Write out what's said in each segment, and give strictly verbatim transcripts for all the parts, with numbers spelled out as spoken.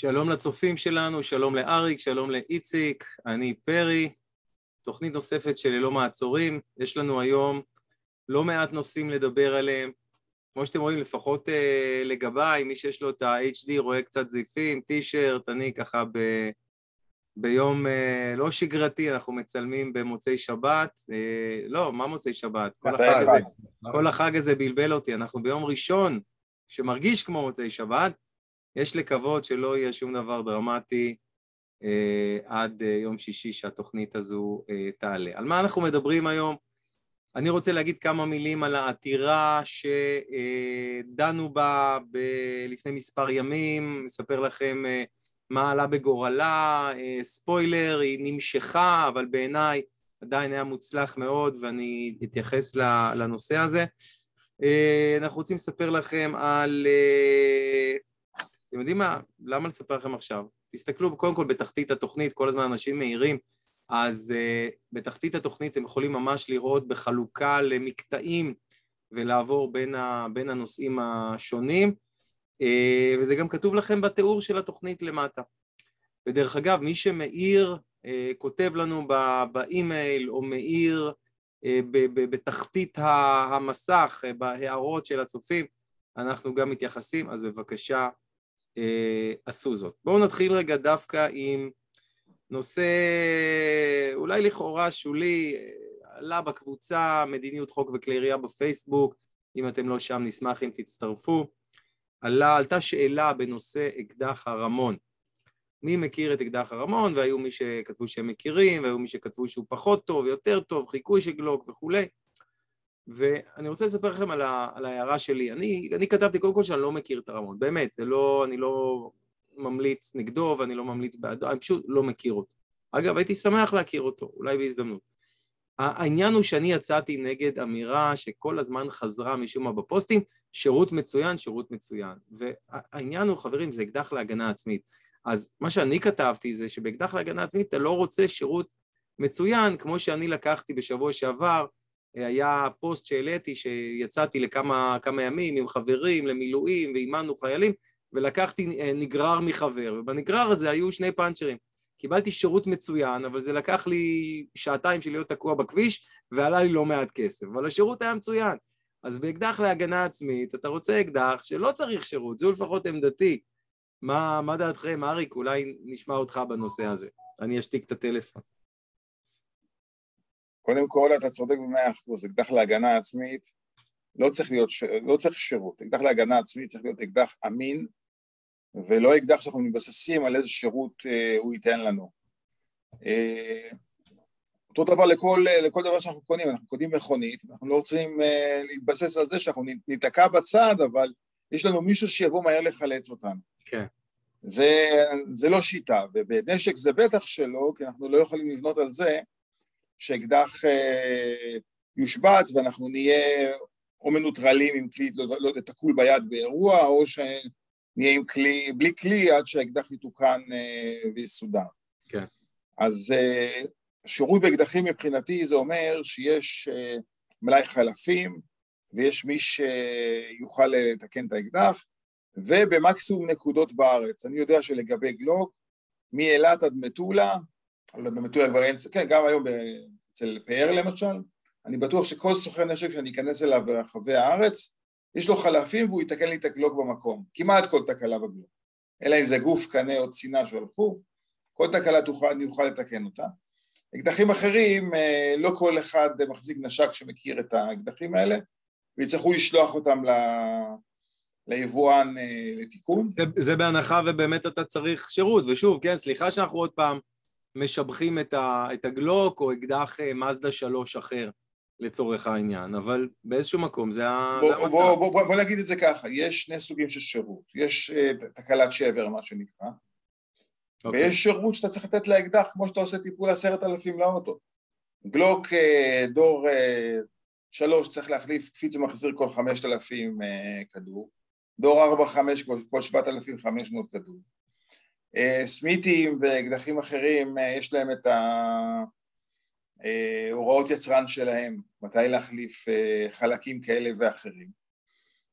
שלום לצופים שלנו, שלום לאריק, שלום לאיציק, אני פרי, תוכנית נוספת של ללא מעצורים. יש לנו היום לא מעט נושאים לדבר עליהם, כמו שאתם רואים לפחות אה, לגביי, מי שיש לו את ה-אייץ' די רואה קצת זיפים, טישרט, אני ככה ב... ביום אה, לא שגרתי, אנחנו מצלמים במוצאי שבת, אה, לא, מה מוצאי שבת? כל החג הזה, כל החג הזה בלבל אותי, אנחנו ביום ראשון שמרגיש כמו מוצאי שבת, יש לקוות שלא יהיה שום דבר דרמטי אה, עד אה, יום שישי שהתוכנית הזו אה, תעלה. על מה אנחנו מדברים היום? אני רוצה להגיד כמה מילים על העתירה שדנו בה ב- לפני מספר ימים, מספר לכם אה, מה עלה בגורלה, אה, ספוילר, היא נמשכה, אבל בעיניי עדיין היה מוצלח מאוד ואני אתייחס לנושא הזה. אה, אנחנו רוצים לספר לכם על... אה, אתם יודעים מה? למה לספר לכם עכשיו? תסתכלו קודם כל בתחתית התוכנית, כל הזמן אנשים מהירים, אז uh, בתחתית התוכנית הם יכולים ממש לראות בחלוקה למקטעים ולעבור בין, ה, בין הנושאים השונים, uh, וזה גם כתוב לכם בתיאור של התוכנית למטה. ודרך אגב, מי שמאיר, uh, כותב לנו בא, באימייל או מאיר uh, ב, ב, בתחתית המסך, uh, בהערות של הצופים, אנחנו גם מתייחסים, אז בבקשה, עשו זאת. בואו נתחיל רגע דווקא עם נושא אולי לכאורה שולי, עלה בקבוצה מדיניות חוק וכלי ירייה בפייסבוק, אם אתם לא שם נשמח אם תצטרפו. עלה, עלתה שאלה בנושא אקדח הרמון. מי מכיר את אקדח הרמון? והיו מי שכתבו שהם מכירים, והיו מי שכתבו שהוא פחות טוב, יותר טוב, חיקוי של גלוק וכולי. ואני רוצה לספר לכם על, ה, על ההערה שלי. אני, אני כתבתי קודם כל שאני לא מכיר את הרמון, באמת, זה לא, אני לא ממליץ נגדו ואני לא ממליץ בעדו, אני פשוט לא מכיר אותו. אגב, הייתי שמח להכיר אותו, אולי בהזדמנות. העניין הוא שאני יצאתי נגד אמירה שכל הזמן חזרה משום מה בפוסטים, שירות מצוין, שירות מצוין. והעניין הוא, חברים, זה אקדח להגנה עצמית. אז מה שאני כתבתי זה שבאקדח להגנה עצמית אתה לא רוצה שירות מצוין, כמו שאני לקחתי בשבוע שעבר, היה פוסט שהעליתי שיצאתי לכמה כמה ימים עם חברים למילואים ואימנו חיילים ולקחתי נגרר מחבר, ובנגרר הזה היו שני פאנצ'רים. קיבלתי שירות מצוין, אבל זה לקח לי שעתיים של להיות תקוע בכביש ועלה לי לא מעט כסף, אבל השירות היה מצוין. אז באקדח להגנה עצמית אתה רוצה אקדח שלא צריך שירות, זו לפחות עמדתי. מה, מה דעתכם, אריק? אולי נשמע אותך בנושא הזה. אני אשתיק את הטלפון. קודם כל, אתה צודק במאה אחוז, אקדח להגנה עצמית לא צריך להיות, לא צריך שירות, אקדח להגנה עצמית צריך להיות אקדח אמין, ולא אקדח שאנחנו מתבססים על איזה שירות אה, הוא ייתן לנו. אה, אותו דבר לכל, לכל דבר שאנחנו קונים, אנחנו קונים מכונית, אנחנו לא רוצים אה, להתבסס על זה שאנחנו ניתקע בצד, אבל יש לנו מישהו שיבוא מהר לחלץ אותנו. כן. זה, זה לא שיטה, ובנשק זה בטח שלא, כי אנחנו לא יכולים לבנות על זה, שאקדח אה, יושבת ואנחנו נהיה או מנוטרלים עם כלי, לא, לא תקול ביד באירוע, או שנהיה עם כלי, בלי כלי עד שהאקדח יתוקן אה, ויסודר. כן. אז אה, שירות באקדחים מבחינתי זה אומר שיש אה, מלאי חלפים, ויש מי שיוכל לתקן את האקדח, ובמקסימום נקודות בארץ. אני יודע שלגבי גלוק, מאילת עד מטולה, אבל במטולה כבר אין, כן, גם היום אצל פאר למשל, אני בטוח שכל סוחר נשק שאני אכנס אליו ברחבי הארץ, יש לו חלפים והוא יתקן לי את הגלוק במקום, כמעט כל תקלה בגלוק. אלא אם זה גוף, קנה או צינה שהלכו, כל תקלה תוכל, אני אוכל לתקן אותה. אקדחים אחרים, לא כל אחד מחזיק נשק שמכיר את האקדחים האלה, ויצטרכו לשלוח אותם ל... ליבואן לתיקון. זה, זה בהנחה ובאמת אתה צריך שירות, ושוב, כן, סליחה שאנחנו עוד פעם משבחים את, ה, את הגלוק או אקדח מזדה שלוש אחר לצורך העניין, אבל באיזשהו מקום זה, בוא, זה המצב. בוא, בוא, בוא, בוא נגיד את זה ככה, יש שני סוגים של שירות, יש uh, תקלת שבר מה שנקרא, okay. ויש שירות שאתה צריך לתת לאקדח כמו שאתה עושה טיפול עשרת אלפים לאוטו. גלוק uh, דור uh, שלוש צריך להחליף קפיץ ומחזיר כל חמשת אלפים uh, כדור, דור ארבע חמש כל שבעת אלפים וחמש מאות כדור. Uh, סמיתים ואקדחים אחרים uh, יש להם את ההוראות יצרן שלהם, מתי להחליף uh, חלקים כאלה ואחרים.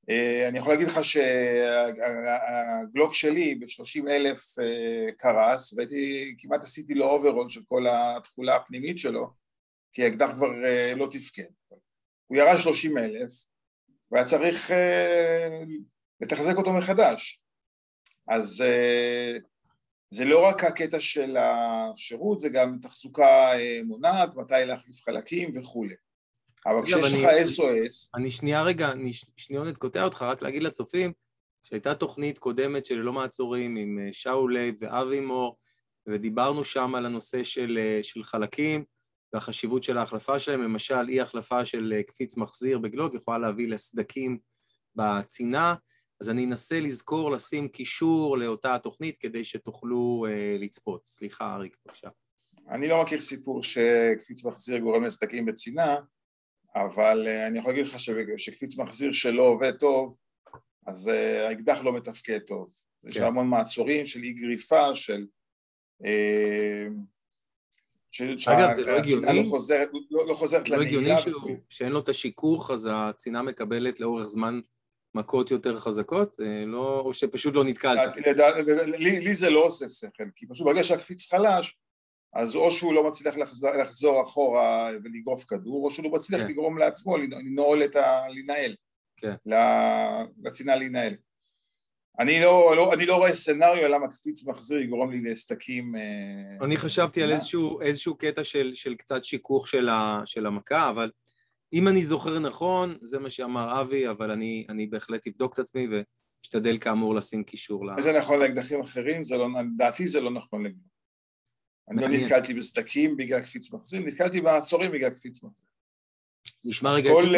אני יכול להגיד לך שהגלוק שלי ב-שלושים אלף קרס, וכמעט עשיתי לו אוברול של כל התכולה הפנימית שלו, כי האקדח כבר לא תפקד. הוא ירד שלושים אלף, והיה צריך לתחזק אותו מחדש. אז זה לא רק הקטע של השירות, זה גם תחזוקה מונעת, מתי להחליף חלקים וכו'. אבל כשיש לך אס או אס... אני שנייה רגע, אני שניונת קוטע אותך, רק להגיד לצופים, שהייתה תוכנית קודמת של ללא מעצורים עם שאול לייב ואבי מור, ודיברנו שם על הנושא של, של חלקים, והחשיבות של ההחלפה שלהם, למשל אי החלפה של קפיץ מחזיר בגלוק, יכולה להביא לסדקים בצינה, אז אני אנסה לזכור לשים קישור לאותה התוכנית, כדי שתוכלו uh, לצפות. סליחה, אריק, בבקשה. אני לא מכיר סיפור שקפיץ מחזיר גורם לסדקים בצינה, אבל uh, אני יכול להגיד לך שקפיץ מחזיר שלא עובד טוב, אז uh, האקדח לא מתפקד טוב. כן. יש המון מעצורים של אי גריפה, של... Uh, אגב, זה לא הגיוני, לא חוזרת, לא, לא חוזרת לא הגיוני שאין לו את השיקוך, אז הצינה מקבלת לאורך זמן מכות יותר חזקות, לא, או שפשוט לא נתקלת. לי, לי זה לא עושה שכל, כי פשוט ברגע שהקפיץ חלש, אז או שהוא לא מצליח לחזור, לחזור אחורה ולגרוף כדור, או שהוא לא מצליח כן. לגרום לעצמו לנעול את ה... לנהל, כן. לצינה להנהל. אני לא, לא, אני לא רואה סנריו למה קפיץ מחזיר יגרום לי לסדקים. אני חשבתי על איזשהו, איזשהו קטע של, של קצת שיכוך של, ה, של המכה, אבל אם אני זוכר נכון, זה מה שאמר אבי, אבל אני, אני בהחלט אבדוק את עצמי ואשתדל כאמור לשים קישור. זה נכון לאקדחים אחרים, זה לא, דעתי זה לא נכון לגמרי. אני לא נתקלתי בסדקים בגלל קפיץ מחזיר, נתקלתי בעצורים בגלל קפיץ מחזיר. נשמע רגע. כל...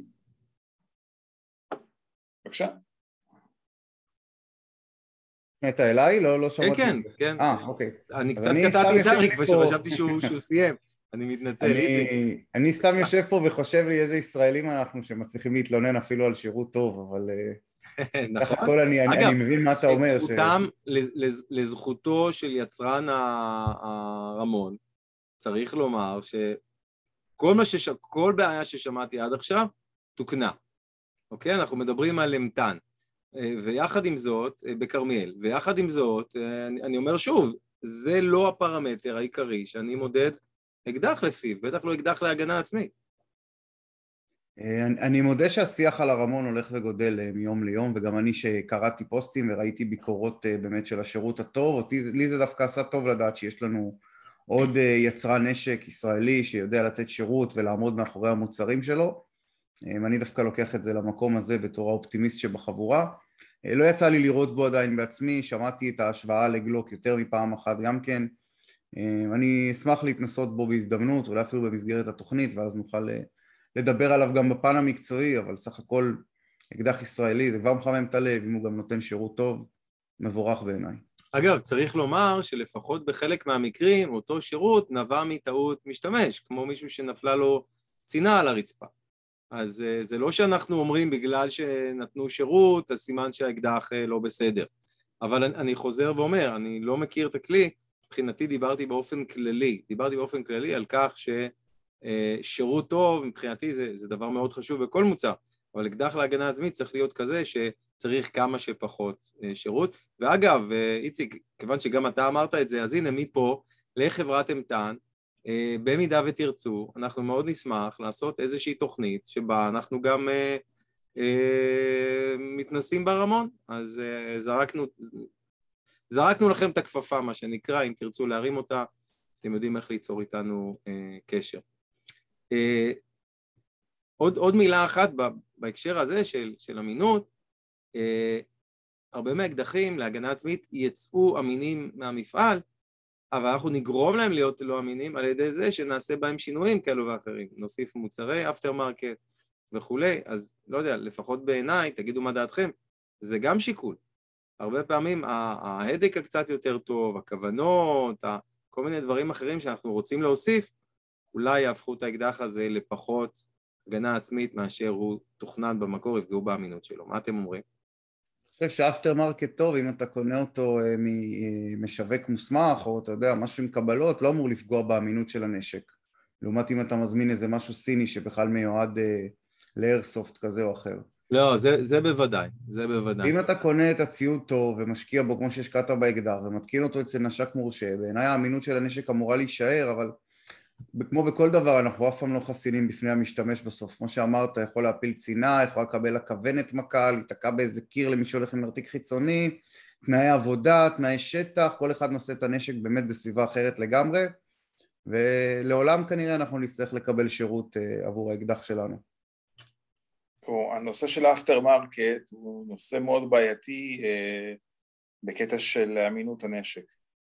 בבקשה. אתה אליי? לא, לא שמעתי. כן, כן. אה, אוקיי. אני קצת קטעתי את אריק, וחשבתי שהוא סיים. אני מתנצל, איציק. אני סתם יושב פה וחושב לי איזה ישראלים אנחנו שמצליחים להתלונן אפילו על שירות טוב, אבל סך הכל אני מבין מה אתה אומר. לזכותו של יצרן הרמון, צריך לומר שכל בעיה ששמעתי עד עכשיו תוקנה. אוקיי? אנחנו מדברים על אמתן. ויחד עם זאת, בקרמיאל, ויחד עם זאת, אני, אני אומר שוב, זה לא הפרמטר העיקרי שאני מודד אקדח לפיו, בטח לא אקדח להגנה עצמית. אני, אני מודה שהשיח על הרמון הולך וגודל מיום ליום, וגם אני שקראתי פוסטים וראיתי ביקורות באמת של השירות הטוב, אותי, לי זה דווקא עשה טוב לדעת שיש לנו עוד יצרן נשק ישראלי שיודע לתת שירות ולעמוד מאחורי המוצרים שלו, אני דווקא לוקח את זה למקום הזה בתור האופטימיסט שבחבורה. לא יצא לי לראות בו עדיין בעצמי, שמעתי את ההשוואה לגלוק יותר מפעם אחת גם כן. אני אשמח להתנסות בו בהזדמנות, אולי אפילו במסגרת התוכנית, ואז נוכל לדבר עליו גם בפן המקצועי, אבל סך הכל אקדח ישראלי, זה כבר מחמם את הלב, אם הוא גם נותן שירות טוב, מבורך בעיניי. אגב, צריך לומר שלפחות בחלק מהמקרים, אותו שירות נבע מטעות משתמש, כמו מישהו שנפלה לו צינה על הרצפה. אז זה לא שאנחנו אומרים בגלל שנתנו שירות, אז סימן שהאקדח לא בסדר. אבל אני חוזר ואומר, אני לא מכיר את הכלי, מבחינתי דיברתי באופן כללי, דיברתי באופן כללי על כך ששירות טוב, מבחינתי זה, זה דבר מאוד חשוב בכל מוצר, אבל אקדח להגנה עצמית צריך להיות כזה שצריך כמה שפחות שירות. ואגב, איציק, כיוון שגם אתה אמרת את זה, אז הנה מפה לחברת אמתן, במידה ותרצו, אנחנו מאוד נשמח לעשות איזושהי תוכנית שבה אנחנו גם אה, אה, מתנסים ברמון, אז אה, זרקנו, זרקנו לכם את הכפפה, מה שנקרא, אם תרצו להרים אותה, אתם יודעים איך ליצור איתנו אה, קשר. אה, עוד, עוד מילה אחת בהקשר הזה של, של אמינות, אה, הרבה מהאקדחים להגנה עצמית יצאו אמינים מהמפעל, אבל אנחנו נגרום להם להיות לא אמינים על ידי זה שנעשה בהם שינויים כאלו ואחרים. נוסיף מוצרי אפטר מרקט וכולי, אז לא יודע, לפחות בעיניי, תגידו מה דעתכם, זה גם שיקול. הרבה פעמים ההדק הקצת יותר טוב, הכוונות, כל מיני דברים אחרים שאנחנו רוצים להוסיף, אולי יהפכו את האקדח הזה לפחות הגנה עצמית מאשר הוא תוכנן במקור, יפגעו באמינות שלו. מה אתם אומרים? אני חושב שאפטר מרקט טוב, אם אתה קונה אותו ממשווק מוסמך, או אתה יודע, משהו עם קבלות, לא אמור לפגוע באמינות של הנשק. לעומת אם אתה מזמין איזה משהו סיני שבכלל מיועד לאיירסופט כזה או אחר. לא, זה, זה בוודאי, זה בוודאי. אם אתה קונה את הציוד טוב ומשקיע בו כמו שהשקעת באקדח ומתקין אותו אצל נשק מורשה, בעיניי האמינות של הנשק אמורה להישאר, אבל כמו בכל דבר אנחנו אף פעם לא חסינים בפני המשתמש בסוף. כמו שאמרת, יכול להפיל צינה, יכול לקבל הכוונת מכה, להתקע באיזה קיר למי שהולך עם נרתיק חיצוני, תנאי עבודה, תנאי שטח, כל אחד נושא את הנשק באמת בסביבה אחרת לגמרי, ולעולם כנראה אנחנו נצטרך לקבל שירות עבור האקדח שלנו. הנושא של האפטר מרקט הוא נושא מאוד בעייתי אה, בקטע של אמינות הנשק.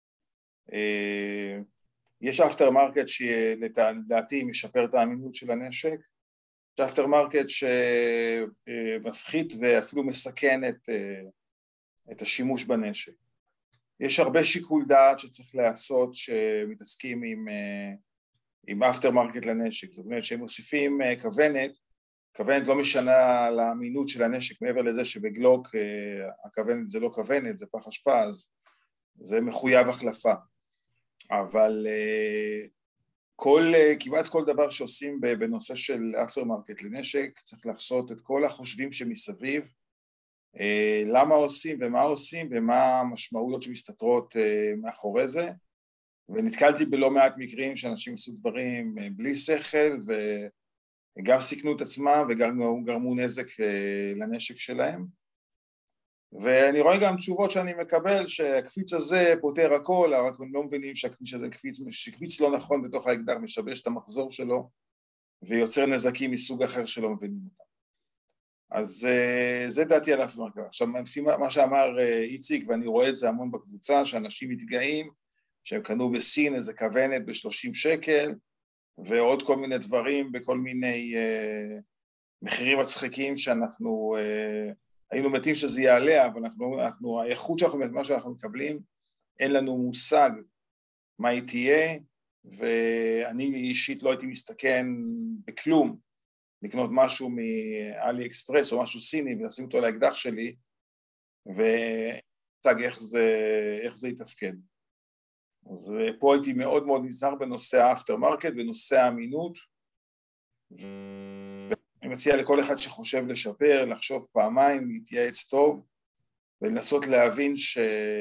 אה, יש אפטר מרקט שלדעתי משפר את האמינות של הנשק, יש אפטר מרקט שמפחית ואפילו מסכן את, אה, את השימוש בנשק. יש הרבה שיקול דעת שצריך לעשות שמתעסקים עם, אה, עם אפטר מרקט לנשק, זאת אומרת שהם מוסיפים אה, כוונת, כוונת לא משנה לאמינות של הנשק, מעבר לזה שבגלוק הכוונת זה לא כוונת, זה פח אשפה, אז זה מחויב החלפה. אבל כל, כמעט כל דבר שעושים בנושא של אפטר מרקט לנשק, צריך לחסות את כל החושבים שמסביב, למה עושים ומה עושים ומה המשמעויות שמסתתרות מאחורי זה, ונתקלתי בלא מעט מקרים שאנשים עשו דברים בלי שכל ו... גם סיכנו את עצמם וגם גרמו נזק לנשק שלהם. ואני רואה גם תשובות שאני מקבל שהקפיץ הזה פותר הכל, אבל אנחנו לא מבינים שהקפיץ הזה קפיץ, שקפיץ לא נכון בתוך האקדח משבש את המחזור שלו ויוצר נזקים מסוג אחר שלא מבינים אותם. אז זה דעתי על אפטר מרקט. עכשיו, לפי מה שאמר איציק, ואני רואה את זה המון בקבוצה, שאנשים מתגאים שהם קנו בסין איזה כוונת ב-שלושים שקל, ועוד כל מיני דברים בכל מיני uh, מחירים מצחיקים שאנחנו uh, היינו מתים שזה יעלה, אבל אנחנו, אנחנו, האיכות שאנחנו, מה שאנחנו מקבלים, אין לנו מושג מה היא תהיה, ואני אישית לא הייתי מסתכן בכלום, לקנות משהו מאלי אקספרס או משהו סיני ולשים אותו לאקדח שלי, ותג איך זה, איך זה יתפקד. אז פה הייתי מאוד מאוד נזהר בנושא האפטר מרקט, בנושא האמינות, ואני מציע לכל אחד שחושב לשפר, לחשוב פעמיים, להתייעץ טוב, ולנסות להבין ש...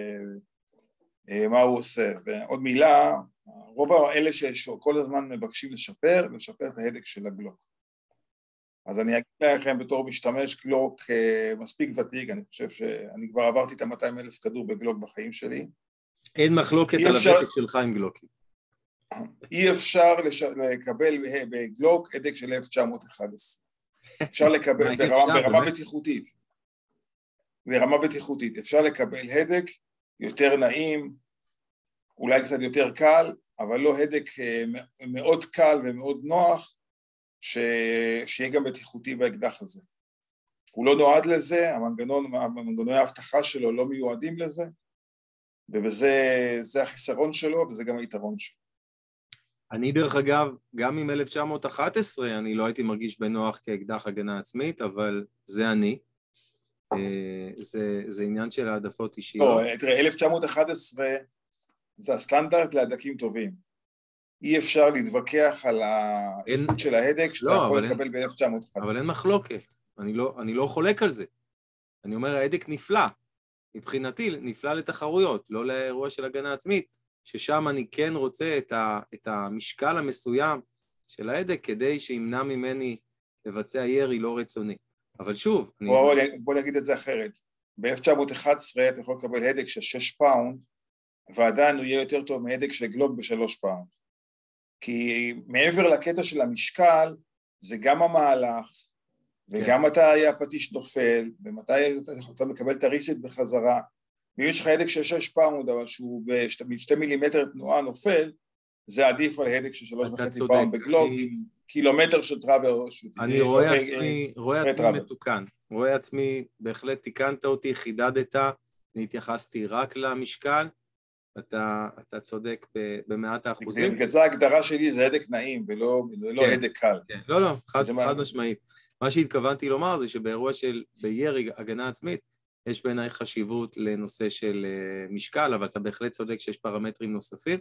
מה הוא עושה. ועוד מילה, רוב האלה שכל הזמן מבקשים לשפר, לשפר את ההדק של הגלוק. אז אני אגיד לכם בתור משתמש גלוק מספיק ותיק, אני חושב שאני כבר עברתי את ה-מאתיים אלף כדור בגלוק בחיים שלי, אין מחלוקת על הוותק שלך עם גלוקים. אי אפשר לקבל בגלוק הדק של אלף תשע מאות ואחת עשרה. אפשר לקבל ברמה בטיחותית. ברמה בטיחותית. אפשר לקבל הדק יותר נעים, אולי קצת יותר קל, אבל לא הדק מאוד קל ומאוד נוח, שיהיה גם בטיחותי באקדח הזה. הוא לא נועד לזה, המנגנוני ההבטחה שלו לא מיועדים לזה, ובזה זה החיסרון שלו, וזה גם היתרון שלו. אני דרך אגב, גם עם אלף תשע מאות ואחת עשרה, אני לא הייתי מרגיש בנוח כאקדח הגנה עצמית, אבל זה אני. זה, זה עניין של העדפות אישיות. לא, תראה, אלף תשע מאות ואחת עשרה זה הסטנדרט להדקים טובים. אי אפשר להתווכח על האיכות של ההדק, שאתה לא, יכול לקבל ב-אלף תשע מאות ואחת עשרה. אבל אין מחלוקת, אני לא, אני לא חולק על זה. אני אומר, ההדק נפלא. מבחינתי נפלא לתחרויות, לא לאירוע של הגנה עצמית, ששם אני כן רוצה את, ה, את המשקל המסוים של ההדק, כדי שימנע ממני לבצע ירי לא רצוני. אבל שוב... בוא, אני... בוא נגיד את זה אחרת. ב-אלף תשע מאות ואחת עשרה אתה יכול לקבל הדק של שש פאונד, ועדיין הוא יהיה יותר טוב מהדק של גלוק בשלוש פאונד. כי מעבר לקטע של המשקל, זה גם המהלך, וגם מתי הפטיש נופל, ומתי אתה מקבל את הריסט בחזרה, ואם יש לך הדק של שש פאונד, אבל שהוא בשתי מילימטר תנועה נופל, זה עדיף על הדק של שלוש וחצי פאונד בגלוק, עם קילומטר של טראבר. אני רואה עצמי, רואה עצמי מתוקן, רואה עצמי, בהחלט תיקנת אותי, חידדת, אני התייחסתי רק למשקל, אתה, אתה צודק במאת האחוזים. בגלל זה ההגדרה שלי זה הדק נעים, ולא הדק קל. לא, לא, חד משמעית. מה שהתכוונתי לומר זה שבאירוע של בירי הגנה עצמית, יש בעיניי חשיבות לנושא של משקל, אבל אתה בהחלט צודק שיש פרמטרים נוספים,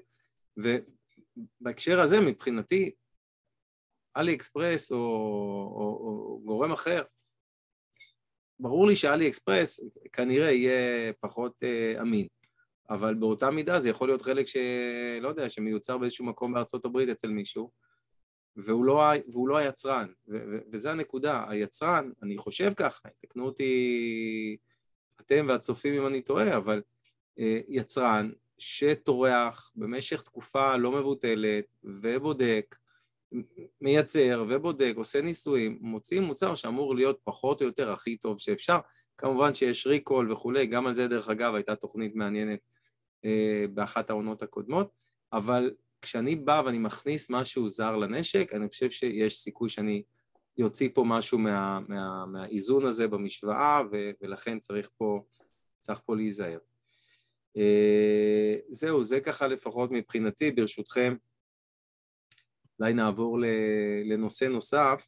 ובהקשר הזה מבחינתי, אלי אקספרס או, או, או גורם אחר, ברור לי שאלי אקספרס כנראה יהיה פחות uh, אמין, אבל באותה מידה זה יכול להיות חלק שלא יודע, שמיוצר באיזשהו מקום בארצות הברית אצל מישהו, והוא לא, והוא לא היצרן, ו- ו- וזה הנקודה, היצרן, אני חושב ככה, תקנו אותי אתם והצופים אם אני טועה, אבל uh, יצרן שטורח במשך תקופה לא מבוטלת ובודק, מייצר ובודק, עושה ניסויים, מוצאים מוצר שאמור להיות פחות או יותר הכי טוב שאפשר, כמובן שיש ריקול וכולי, גם על זה דרך אגב הייתה תוכנית מעניינת אה, באחת העונות הקודמות, אבל כשאני בא ואני מכניס משהו זר לנשק, אני חושב שיש סיכוי שאני יוציא פה משהו מה, מה, מהאיזון הזה במשוואה, ו, ולכן צריך פה, צריך פה להיזהר. אה, זהו, זה ככה לפחות מבחינתי, ברשותכם, אולי נעבור לנושא נוסף.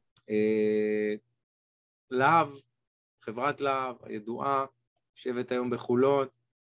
להב, חברת להב, הידועה, יושבת היום בחולון,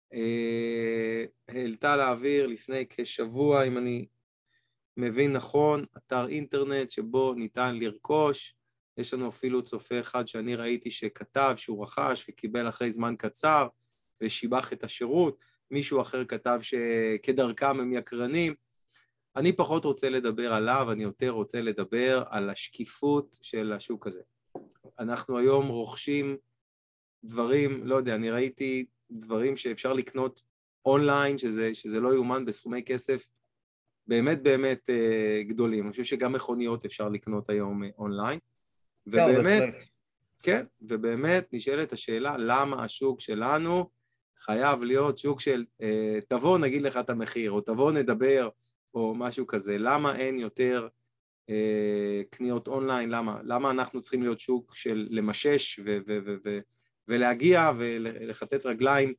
העלתה לאוויר לפני כשבוע, אם אני מבין נכון, אתר אינטרנט שבו ניתן לרכוש, יש לנו אפילו צופה אחד שאני ראיתי שכתב שהוא רכש וקיבל אחרי זמן קצר ושיבח את השירות, מישהו אחר כתב שכדרכם הם יקרנים, אני פחות רוצה לדבר עליו, אני יותר רוצה לדבר על השקיפות של השוק הזה. אנחנו היום רוכשים דברים, לא יודע, אני ראיתי דברים שאפשר לקנות אונליין, שזה, שזה לא יאומן בסכומי כסף באמת באמת אה, גדולים. אני חושב שגם מכוניות אפשר לקנות היום אה, אונליין. ובאמת, כן, ובאמת נשאלת השאלה, למה השוק שלנו חייב להיות שוק של, אה, תבוא נגיד לך את המחיר, או תבוא נדבר, או משהו כזה, למה אין יותר אה, קניות אונליין, למה? למה אנחנו צריכים להיות שוק של למשש ו- ו- ו- ו- ולהגיע ולחטט רגליים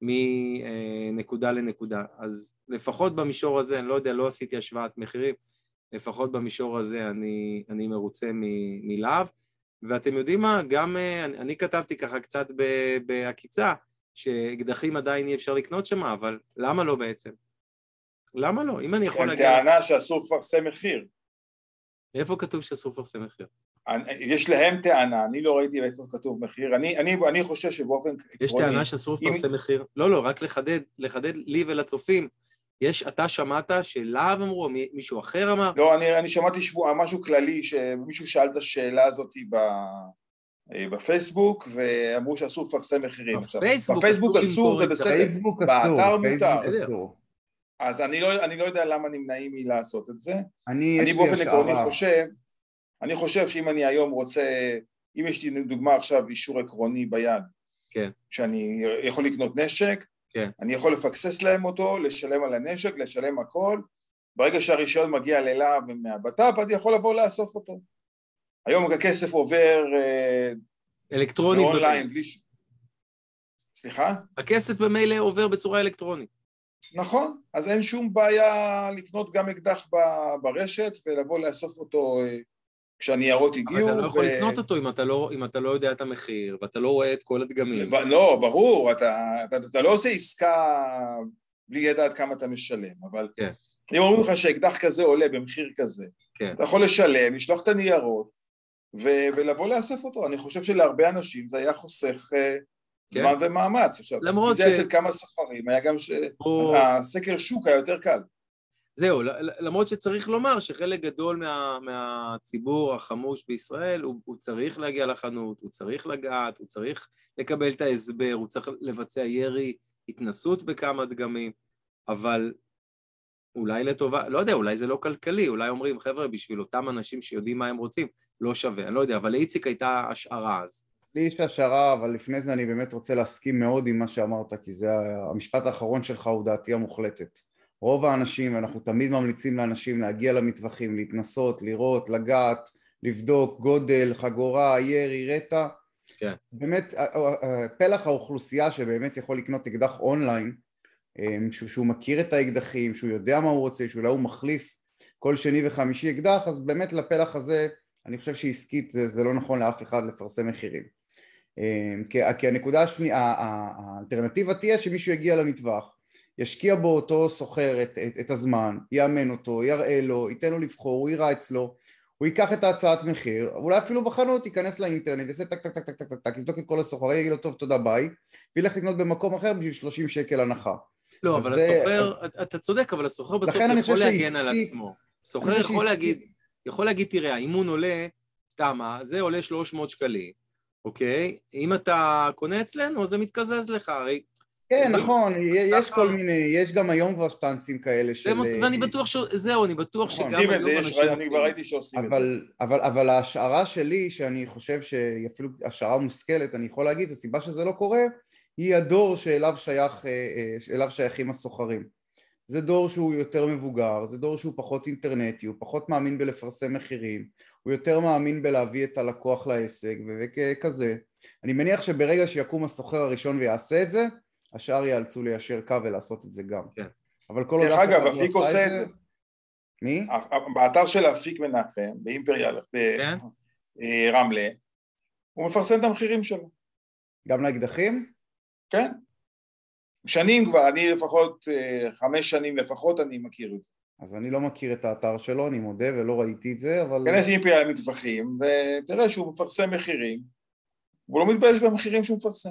מנקודה לנקודה. אז לפחות במישור הזה, אני לא יודע, לא עשיתי השוואת מחירים, לפחות במישור הזה אני, אני מרוצה מ- מלהב, ואתם יודעים מה, גם אני, אני כתבתי ככה קצת בהקיצה, שאקדחים עדיין אי אפשר לקנות שם, אבל למה לא בעצם? למה לא? אם אני יכול להגיד... יש להם טענה שאסור לפרסם מחיר. איפה כתוב שאסור לפרסם מחיר? יש להם טענה, אני לא ראיתי איפה כתוב מחיר, אני, אני, אני חושב שבאופן עקרוני... יש טענה שאסור לפרסם אם... מחיר? לא, לא, רק לחדד, לחדד לי ולצופים. יש, אתה שמעת שלהב אמרו, מישהו אחר אמר? לא, אני, אני שמעתי שבוע, משהו כללי, שמישהו שאל את השאלה הזאת ב... בפייסבוק, ואמרו שאסור לפרסם מחירים. בפייסבוק, בפייסבוק אסור, זה בסדר, באתר מותר. אז אני לא, אני לא יודע למה נמנעים מלעשות את זה. אני, אני באופן עקרוני חושב, אני חושב שאם אני היום רוצה, אם יש לי דוגמה עכשיו אישור עקרוני ביד, כן. שאני יכול לקנות נשק, כן. אני יכול לפקסס להם אותו, לשלם על הנשק, לשלם הכל, ברגע שהרישיון מגיע ללהב מהבט"פ, אני יכול לבוא לאסוף אותו. היום הכסף עובר אלקטרונית באונליין, בלי... סליחה? הכסף במילא עובר בצורה אלקטרונית. נכון, אז אין שום בעיה לקנות גם אקדח ברשת ולבוא לאסוף אותו כשהניירות הגיעו. אבל אתה לא יכול ו... לקנות אותו אם אתה לא, אם אתה לא יודע את המחיר ואתה לא רואה את כל הדגמים. לא, ברור, אתה, אתה, אתה לא עושה עסקה בלי לדעת כמה אתה משלם, אבל כן. אם אומרים לך שאקדח כזה עולה במחיר כזה, כן. אתה יכול לשלם, לשלוח את הניירות ו- ולבוא לאסף אותו. אני חושב שלהרבה אנשים זה היה חוסך זמן כן. ומאמץ. עכשיו, אם זה ש... אצל כמה סוחרים, היה גם שהסקר ש... שוק היה יותר קל. זהו, למרות שצריך לומר שחלק גדול מה, מהציבור החמוש בישראל, הוא, הוא צריך להגיע לחנות, הוא צריך לגעת, הוא צריך לקבל את ההסבר, הוא צריך לבצע ירי, התנסות בכמה דגמים, אבל אולי לטובה, לא יודע, אולי זה לא כלכלי, אולי אומרים, חבר'ה, בשביל אותם אנשים שיודעים מה הם רוצים, לא שווה, אני לא יודע, אבל לאיציק הייתה השערה אז. לי יש השערה, אבל לפני זה אני באמת רוצה להסכים מאוד עם מה שאמרת, כי זה המשפט האחרון שלך הוא דעתי המוחלטת. רוב האנשים, אנחנו תמיד ממליצים לאנשים להגיע למטווחים, להתנסות, לראות, לגעת, לבדוק גודל, חגורה, ירי, רטע. כן. באמת, פלח האוכלוסייה שבאמת יכול לקנות אקדח אונליין, שהוא, שהוא מכיר את האקדחים, שהוא יודע מה הוא רוצה, שאולי הוא מחליף כל שני וחמישי אקדח, אז באמת לפלח הזה, אני חושב שעסקית זה, זה לא נכון לאף אחד לפרסם מחירים. כי, כי הנקודה השנייה, האלטרנטיבה תהיה שמישהו יגיע למטווח, ישקיע בו אותו סוחר את, את, את הזמן, יאמן אותו, יראה לו, ייתן לו לבחור, הוא ייראה אצלו, הוא ייקח את ההצעת מחיר, אולי אפילו בחנות, ייכנס לאינטרנט, יעשה טק טק טק טק טק טק, יבדוק את כל הסוחרים, יגיד לו טוב תודה ביי, וילך לקנות במקום אחר בשביל שלושים שקל הנחה. לא, אבל הסוחר, אתה צודק, אבל הסוחר בסוף יכול להגן על עצמו. סוחר יכול להגיד, יכול להגיד, תראה, האימון עולה, סתם, זה עולה שלוש מאות שקלים, אוקיי? אם אתה קונה אצלנו, זה מתקזז לך, הרי... כן, נכון, יש כל מיני, יש גם היום כבר שטנצים כאלה של... ואני בטוח שזהו, אני בטוח שגם היום אנשים עושים. אני כבר ראיתי שעושים את זה. אבל ההשערה שלי, שאני חושב שהיא אפילו השערה מושכלת, אני יכול להגיד, הסיבה שזה לא קורה, היא הדור שאליו שייך, אליו שייכים הסוחרים. זה דור שהוא יותר מבוגר, זה דור שהוא פחות אינטרנטי, הוא פחות מאמין בלפרסם מחירים, הוא יותר מאמין בלהביא את הלקוח לעסק וכזה. אני מניח שברגע שיקום הסוחר הראשון ויעשה את זה, השאר יאלצו ליישר קו ולעשות את זה גם. כן. אבל כל דרך אגב, אפיק עושה את זה. מי? באתר של אפיק מנחם, באימפריאל, ברמלה, הוא מפרסם את המחירים שלו. גם לאקדחים? כן. שנים כבר, אני לפחות, חמש שנים לפחות אני מכיר את זה. אז אני לא מכיר את האתר שלו, אני מודה ולא ראיתי את זה, אבל... כנס אימפריאל מטווחים, ותראה שהוא מפרסם מחירים, והוא לא מתבייש במחירים שהוא מפרסם.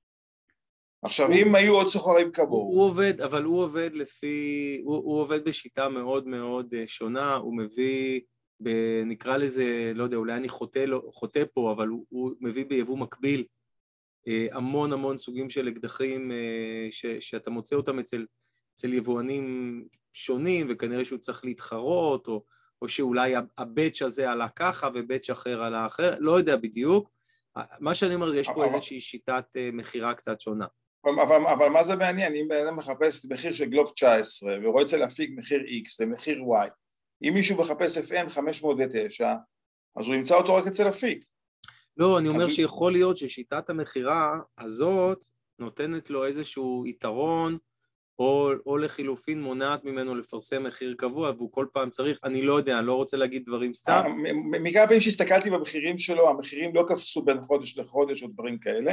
עכשיו, אם היו עוד סוחרים כמוהו... הוא עובד, אבל הוא עובד לפי... הוא עובד בשיטה מאוד מאוד שונה, הוא מביא, נקרא לזה, לא יודע, אולי אני חוטא פה, אבל הוא מביא ביבוא מקביל המון המון סוגים של אקדחים שאתה מוצא אותם אצל יבואנים שונים, וכנראה שהוא צריך להתחרות, או שאולי הבאץ' הזה עלה ככה ובאץ' אחר עלה אחר, לא יודע בדיוק. מה שאני אומר, יש פה איזושהי שיטת מחירה קצת שונה. אבל, אבל מה זה מעניין? אם בן אדם מחפש מחיר של גלוק תשע עשרה ורואה אצל אפיק מחיר X ומחיר Y, אם מישהו מחפש אף אן חמש מאות ותשע, אז הוא ימצא אותו רק אצל אפיק. לא, אני אומר שיכול להיות ששיטת המחירה הזאת נותנת לו איזשהו יתרון, או, או לחילופין מונעת ממנו לפרסם מחיר קבוע, והוא כל פעם צריך, אני לא יודע, אני לא רוצה להגיד דברים סתם. מכמה פעמים שהסתכלתי במחירים שלו, המחירים לא קפצו בין חודש לחודש או דברים כאלה,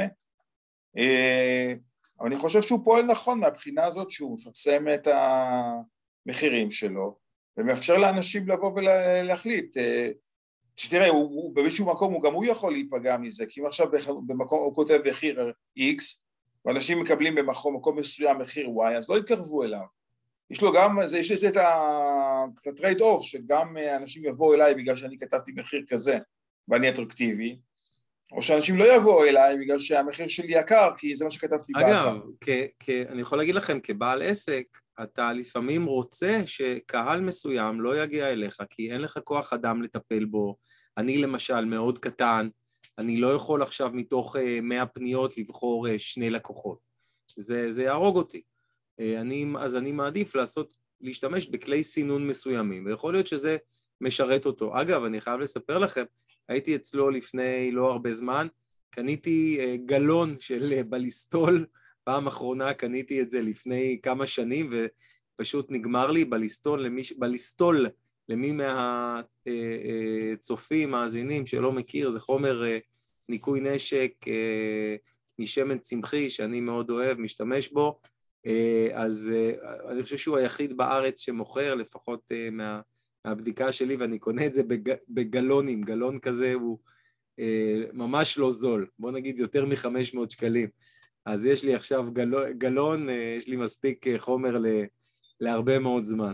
אבל אני חושב שהוא פועל נכון מהבחינה הזאת שהוא מפרסם את המחירים שלו, ומאפשר לאנשים לבוא ולהחליט. שתראה, הוא, הוא, באיזשהו מקום הוא גם הוא יכול להיפגע מזה, כי אם עכשיו במקום הוא כותב מחיר X, ואנשים מקבלים במקום מקום מסוים מחיר Y, אז לא יתקרבו אליו. יש לו גם, יש לזה את הטרייד אוף, שגם אנשים יבואו אליי בגלל שאני כתבתי מחיר כזה, ואני אטרקטיבי, או שאנשים לא יבואו אליי בגלל שהמחיר שלי יקר, כי זה מה שכתבתי באתר. אגב, אני יכול להגיד לכם, כבעל עסק, אתה לפעמים רוצה שקהל מסוים לא יגיע אליך, כי אין לך כוח אדם לטפל בו. אני למשל מאוד קטן, אני לא יכול עכשיו מתוך מאה פניות לבחור שני לקוחות. זה, זה יהרוג אותי. אני, אז אני מעדיף לעשות, להשתמש בכלי סינון מסוימים, ויכול להיות שזה משרת אותו. אגב, אני חייב לספר לכם, הייתי אצלו לפני לא הרבה זמן, קניתי גלון של בליסטול, פעם אחרונה קניתי את זה לפני כמה שנים, ופשוט נגמר לי בליסטול, למי, בליסטול, למי מהצופים, מאזינים שלא מכיר, זה חומר ניקוי נשק משמן צמחי, שאני מאוד אוהב, משתמש בו, אז אני חושב שהוא היחיד בארץ שמוכר, לפחות מה, מהבדיקה שלי, ואני קונה את זה בג, בגלונים, גלון כזה הוא ממש לא זול, בוא נגיד יותר מ-חמש מאות שקלים, אז יש לי עכשיו גלון, גלון יש לי מספיק חומר ל, להרבה מאוד זמן.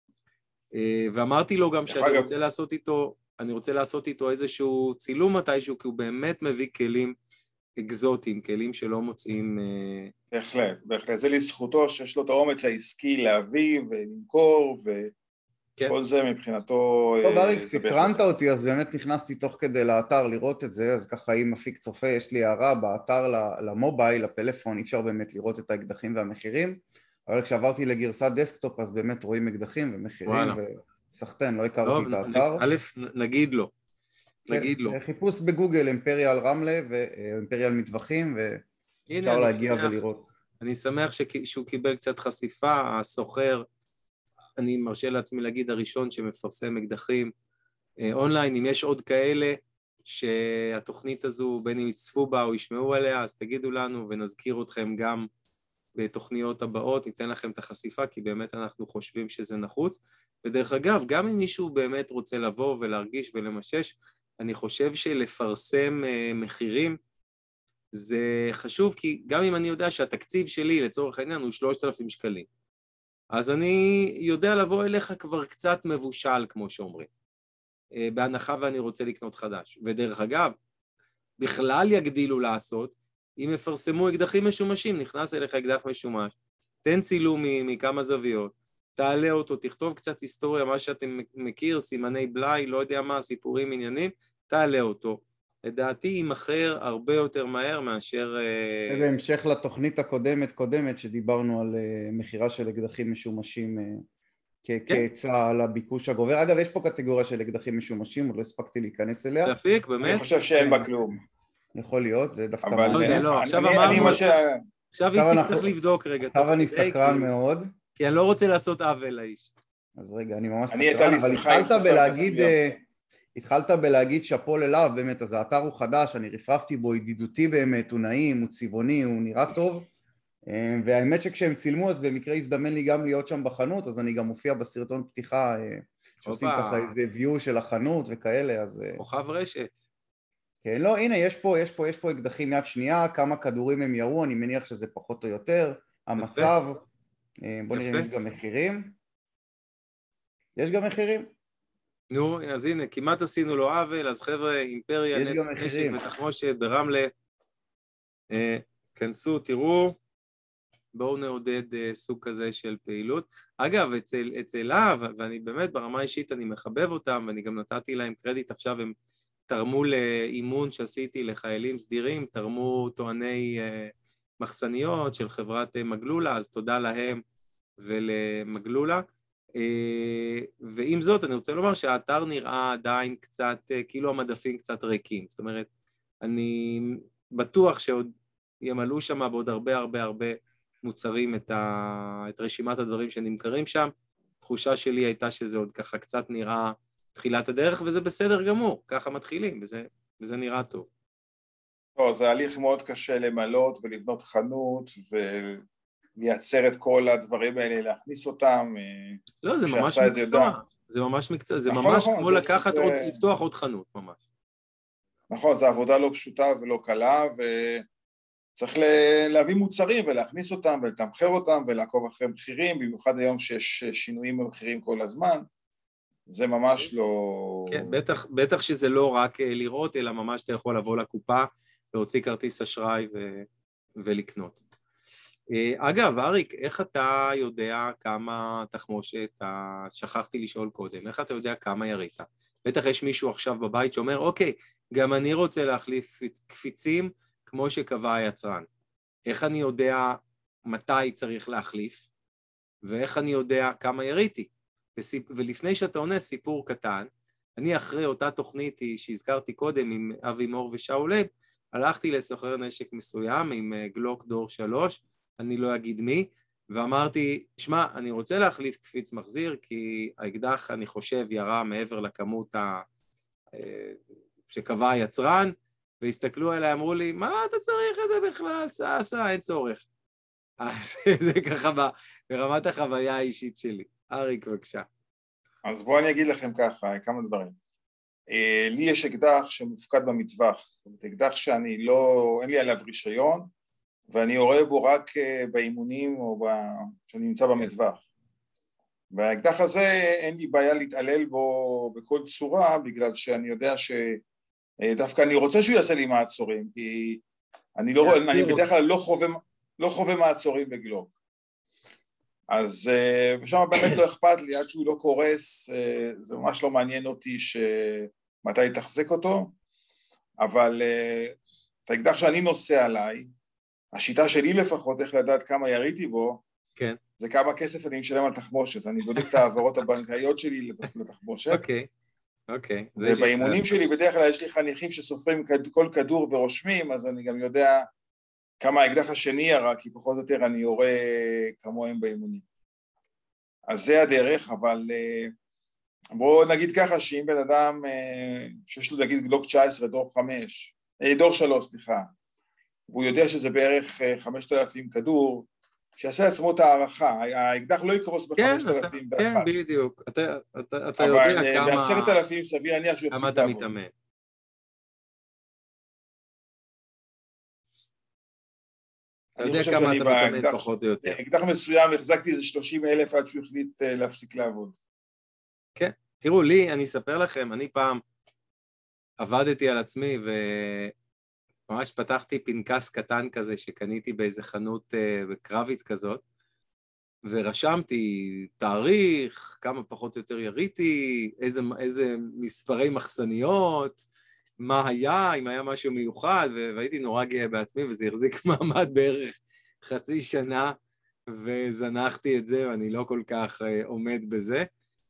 ואמרתי לו גם שאני רוצה לעשות איתו, אני רוצה לעשות איתו איזשהו צילום מתישהו, כי הוא באמת מביא כלים אקזוטיים, כלים שלא מוצאים... בהחלט, בהחלט. זה לזכותו שיש לו את האומץ העסקי להביא ולמכור, וכל זה מבחינתו... טוב, אריק, סקרנת אותי, אז באמת נכנסתי תוך כדי לאתר לראות את זה, אז ככה אם אפיק צופה, יש לי הערה באתר למובייל, לפלאפון, אי אפשר באמת לראות את האקדחים והמחירים, אבל כשעברתי לגרסת דסקטופ, אז באמת רואים אקדחים ומחירים, וסחטן, לא הכרתי את האתר. א', נגיד לו. נגיד לו. חיפוש בגוגל, אימפריאל רמלה ואימפריאל מטווחים, ואפשר להגיע ולראות. אני שמח שהוא קיבל קצת חשיפה, הסוחר, אני מרשה לעצמי להגיד הראשון שמפרסם אקדחים אונליין, אם יש עוד כאלה שהתוכנית הזו, בין אם יצפו בה או ישמעו עליה, אז תגידו לנו ונזכיר אתכם גם בתוכניות הבאות ניתן לכם את החשיפה, כי באמת אנחנו חושבים שזה נחוץ. ודרך אגב, גם אם מישהו באמת רוצה לבוא ולהרגיש ולמשש, אני חושב שלפרסם מחירים זה חשוב, כי גם אם אני יודע שהתקציב שלי לצורך העניין הוא שלושת אלפים שקלים, אז אני יודע לבוא אליך כבר קצת מבושל, כמו שאומרים, בהנחה ואני רוצה לקנות חדש. ודרך אגב, בכלל יגדילו לעשות, אם יפרסמו אקדחים משומשים, נכנס אליך אקדח משומש, תן צילום מכמה זוויות, תעלה אותו, תכתוב קצת היסטוריה, מה שאתם מכיר, סימני בלי, לא יודע מה, סיפורים עניינים, תעלה אותו. לדעתי יימכר הרבה יותר מהר מאשר... בהמשך לתוכנית הקודמת, קודמת, שדיברנו על מחירה של אקדחים משומשים כהיצע על הביקוש הגובר. אגב, יש פה קטגוריה של אקדחים משומשים, עוד לא הספקתי להיכנס אליה. להפיק, באמת? אני חושב שאין בה כלום. יכול להיות, זה דווקא... אבל לא יודע, לא, עכשיו אמרנו... עכשיו איציק צריך לבדוק רגע. עכשיו אני סקרן מאוד. כי אני לא רוצה לעשות עוול לאיש. אז רגע, אני ממש סקרן, אבל התחלת בלהגיד... התחלת בלהגיד שפו ללהב, באמת, אז האתר הוא חדש, אני רפרפתי בו, ידידותי באמת, הוא נעים, הוא צבעוני, הוא נראה טוב, והאמת שכשהם צילמו, אז במקרה הזדמן לי גם להיות שם בחנות, אז אני גם מופיע בסרטון פתיחה, שעושים ככה איזה view של החנות וכאלה, אז... כוכב רשת. כן, לא, הנה, יש פה, יש פה, יש פה אקדחים יד שנייה, כמה כדורים הם ירו, אני מניח שזה פחות או יותר, המצב, בוא נראה אם יש גם מחירים. יש גם מחירים? נו, אז הנה, כמעט עשינו לו עוול, אז חבר'ה, אימפריה, נשק ותחמושת ברמלה, אה, כנסו, תראו, בואו נעודד אה, סוג כזה של פעילות. אגב, אצל, אצל להב, ואני באמת ברמה אישית, אני מחבב אותם, ואני גם נתתי להם קרדיט, עכשיו הם תרמו לאימון שעשיתי לחיילים סדירים, תרמו טועני אה, מחסניות של חברת אה, מגלולה, אז תודה להם ולמגלולה. ועם זאת אני רוצה לומר שהאתר נראה עדיין קצת, כאילו המדפים קצת ריקים, זאת אומרת, אני בטוח שעוד ימלאו שם בעוד הרבה הרבה הרבה מוצרים את, ה... את רשימת הדברים שנמכרים שם. תחושה שלי הייתה שזה עוד ככה קצת נראה תחילת הדרך, וזה בסדר גמור, ככה מתחילים, וזה, וזה נראה טוב. לא, זה הליך מאוד קשה למלות ולבנות חנות ו... לייצר את כל הדברים האלה, להכניס אותם. לא, זה ממש מקצוע, זה ממש מקצוע, זה ממש כמו לקחת עוד, לפתוח עוד חנות, ממש. נכון, זו עבודה לא פשוטה ולא קלה, וצריך להביא מוצרים ולהכניס אותם ולתמחר אותם ולעקוב אחרי מחירים, במיוחד היום שיש שינויים במחירים כל הזמן, זה ממש לא... כן, בטח, בטח שזה לא רק לראות, אלא ממש אתה יכול לבוא לקופה, להוציא כרטיס אשראי ו... ולקנות. אגב, אריק, איך אתה יודע כמה תחמושת, שכחתי לשאול קודם, איך אתה יודע כמה ירית? בטח יש מישהו עכשיו בבית שאומר, אוקיי, גם אני רוצה להחליף קפיצים כמו שקבע היצרן. איך אני יודע מתי צריך להחליף, ואיך אני יודע כמה יריתי? ולפני שאתה עונה סיפור קטן, אני אחרי אותה תוכנית שהזכרתי קודם עם אבי מור ושאול לב, הלכתי לסוחר נשק מסוים עם גלוק דור שלוש, אני לא אגיד מי, ואמרתי, שמע, אני רוצה להחליף קפיץ מחזיר, כי האקדח, אני חושב, ירה מעבר לכמות ה... שקבע היצרן, והסתכלו עליי, אמרו לי, מה אתה צריך את זה בכלל? סע, סע, אין צורך. אז זה ככה ברמת החוויה האישית שלי. אריק, בבקשה. אז בואו אני אגיד לכם ככה, כמה דברים. לי יש אקדח שמופקד במטווח, זאת אומרת, אקדח שאני לא, אין לי עליו רישיון, ואני יורה בו רק באימונים או כשאני נמצא במטווח. והאקדח הזה אין לי בעיה להתעלל בו בכל צורה, בגלל שאני יודע שדווקא אני רוצה שהוא יעשה לי מעצורים, כי אני, לא, אני בדרך כלל לא חווה, לא חווה מעצורים בגלוק. אז שם באמת לא אכפת לי, עד שהוא לא קורס, זה ממש לא מעניין אותי מתי תחזק אותו, אבל את האקדח שאני נושא עליי, השיטה שלי לפחות, איך לדעת כמה יריתי בו, כן. זה כמה כסף אני משלם על תחמושת, אני בודק את העברות הבנקאיות שלי לתחמושת. אוקיי, אוקיי. ובאימונים שלי בדרך כלל יש לי חניכים שסופרים כל כדור ורושמים, אז אני גם יודע כמה האקדח השני ירה, כי פחות או יותר אני יורה כמוהם באימונים. אז זה הדרך, אבל בואו נגיד ככה, שאם בן אדם שיש לו נגיד גלוק תשע עשרה דור חמש, דור שלוש, סליחה, והוא יודע שזה בערך חמשת אלפים כדור, שיעשה לעצמו את הערכה, האקדח לא יקרוס בחמשת אלפים ואחת. כן, בדיוק, אתה, אתה, אתה יודע כמה... אבל בעשרת אלפים סביר להניח שהוא יפסיק לעבוד. כמה אתה מתאמן. אתה יודע כמה אתה מתאמן פחות או יותר. אקדח מסוים, החזקתי איזה שלושים אלף עד שהוא החליט להפסיק לעבוד. כן, תראו, לי, אני אספר לכם, אני פעם עבדתי על עצמי וממש פתחתי פנקס קטן כזה שקניתי באיזה חנות בקרביץ כזאת, ורשמתי תאריך, כמה פחות או יותר יריתי, איזה, איזה מספרי מחסניות, מה היה, אם היה משהו מיוחד, והייתי נורא גאה בעצמי, וזה החזיק מעמד בערך חצי שנה, וזנחתי את זה, ואני לא כל כך עומד בזה.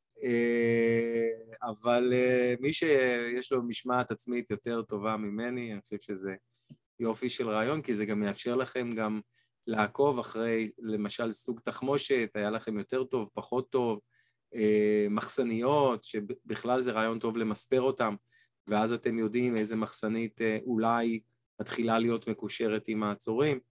אבל מי שיש לו משמעת עצמית יותר טובה ממני, אני חושב שזה יופי של רעיון, כי זה גם מאפשר לכם גם לעקוב אחרי, למשל, סוג תחמושת, היה לכם יותר טוב, פחות טוב, מחסניות, שבכלל זה רעיון טוב למספר אותם, ואז אתם יודעים איזה מחסנית אולי מתחילה להיות מקושרת עם העצורים.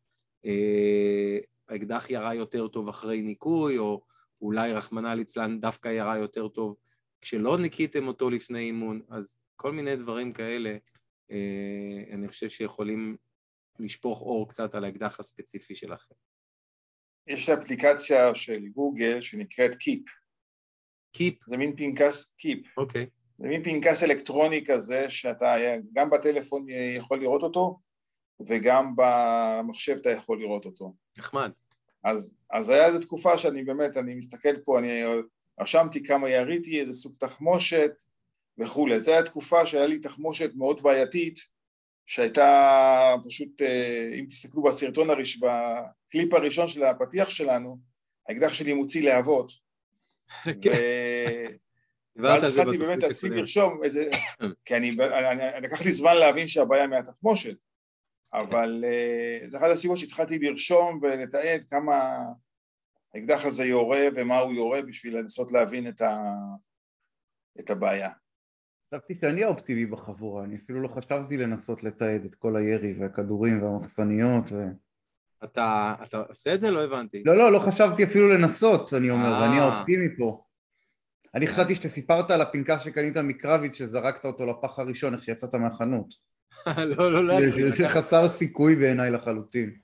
האקדח ירה יותר טוב אחרי ניקוי, או אולי רחמנא ליצלן דווקא ירה יותר טוב כשלא ניקיתם אותו לפני אימון, אז כל מיני דברים כאלה, אני חושב שיכולים לשפוך אור קצת על האקדח הספציפי שלכם. יש אפליקציה של גוגל שנקראת קיפ. קיפ? זה מין פנקס קיפ. אוקיי. זה מין פנקס אלקטרוני כזה, שאתה גם בטלפון יכול לראות אותו, וגם במחשב אתה יכול לראות אותו. נחמד. אז, אז היה איזו תקופה שאני באמת, אני מסתכל פה, אני רשמתי כמה יריתי, איזה סוג תחמושת וכו'. זו הייתה תקופה שהיה לי תחמושת מאוד בעייתית, שהייתה פשוט, אם תסתכלו בסרטון הראש, בקליפ הראשון של הפתיח שלנו, האקדח שלי מוציא להבות. ו... ואז התחלתי באמת להתחיל לרשום איזה, כי אני, אני, לקח לי זמן להבין שהבעיה מהתחמושת, אבל זה אחת הסיבות שהתחלתי לרשום ולתעד כמה האקדח הזה יורה ומה הוא יורה בשביל לנסות להבין את, ה, את הבעיה. חשבתי שאני האופטימי בחבורה, אני אפילו לא חשבתי לנסות לתעד את כל הירי והכדורים והמחסניות ו... אתה, אתה עושה את זה? לא הבנתי. לא, לא, לא חשבתי אפילו לנסות, אני אומר, ואני האופטימי פה. אני חשבתי שאתה סיפרת על הפנקס שקנית מקרביץ, שזרקת אותו לפח הראשון, איך שיצאת מהחנות. לא, לא, לא. זה חסר סיכוי בעיניי לחלוטין.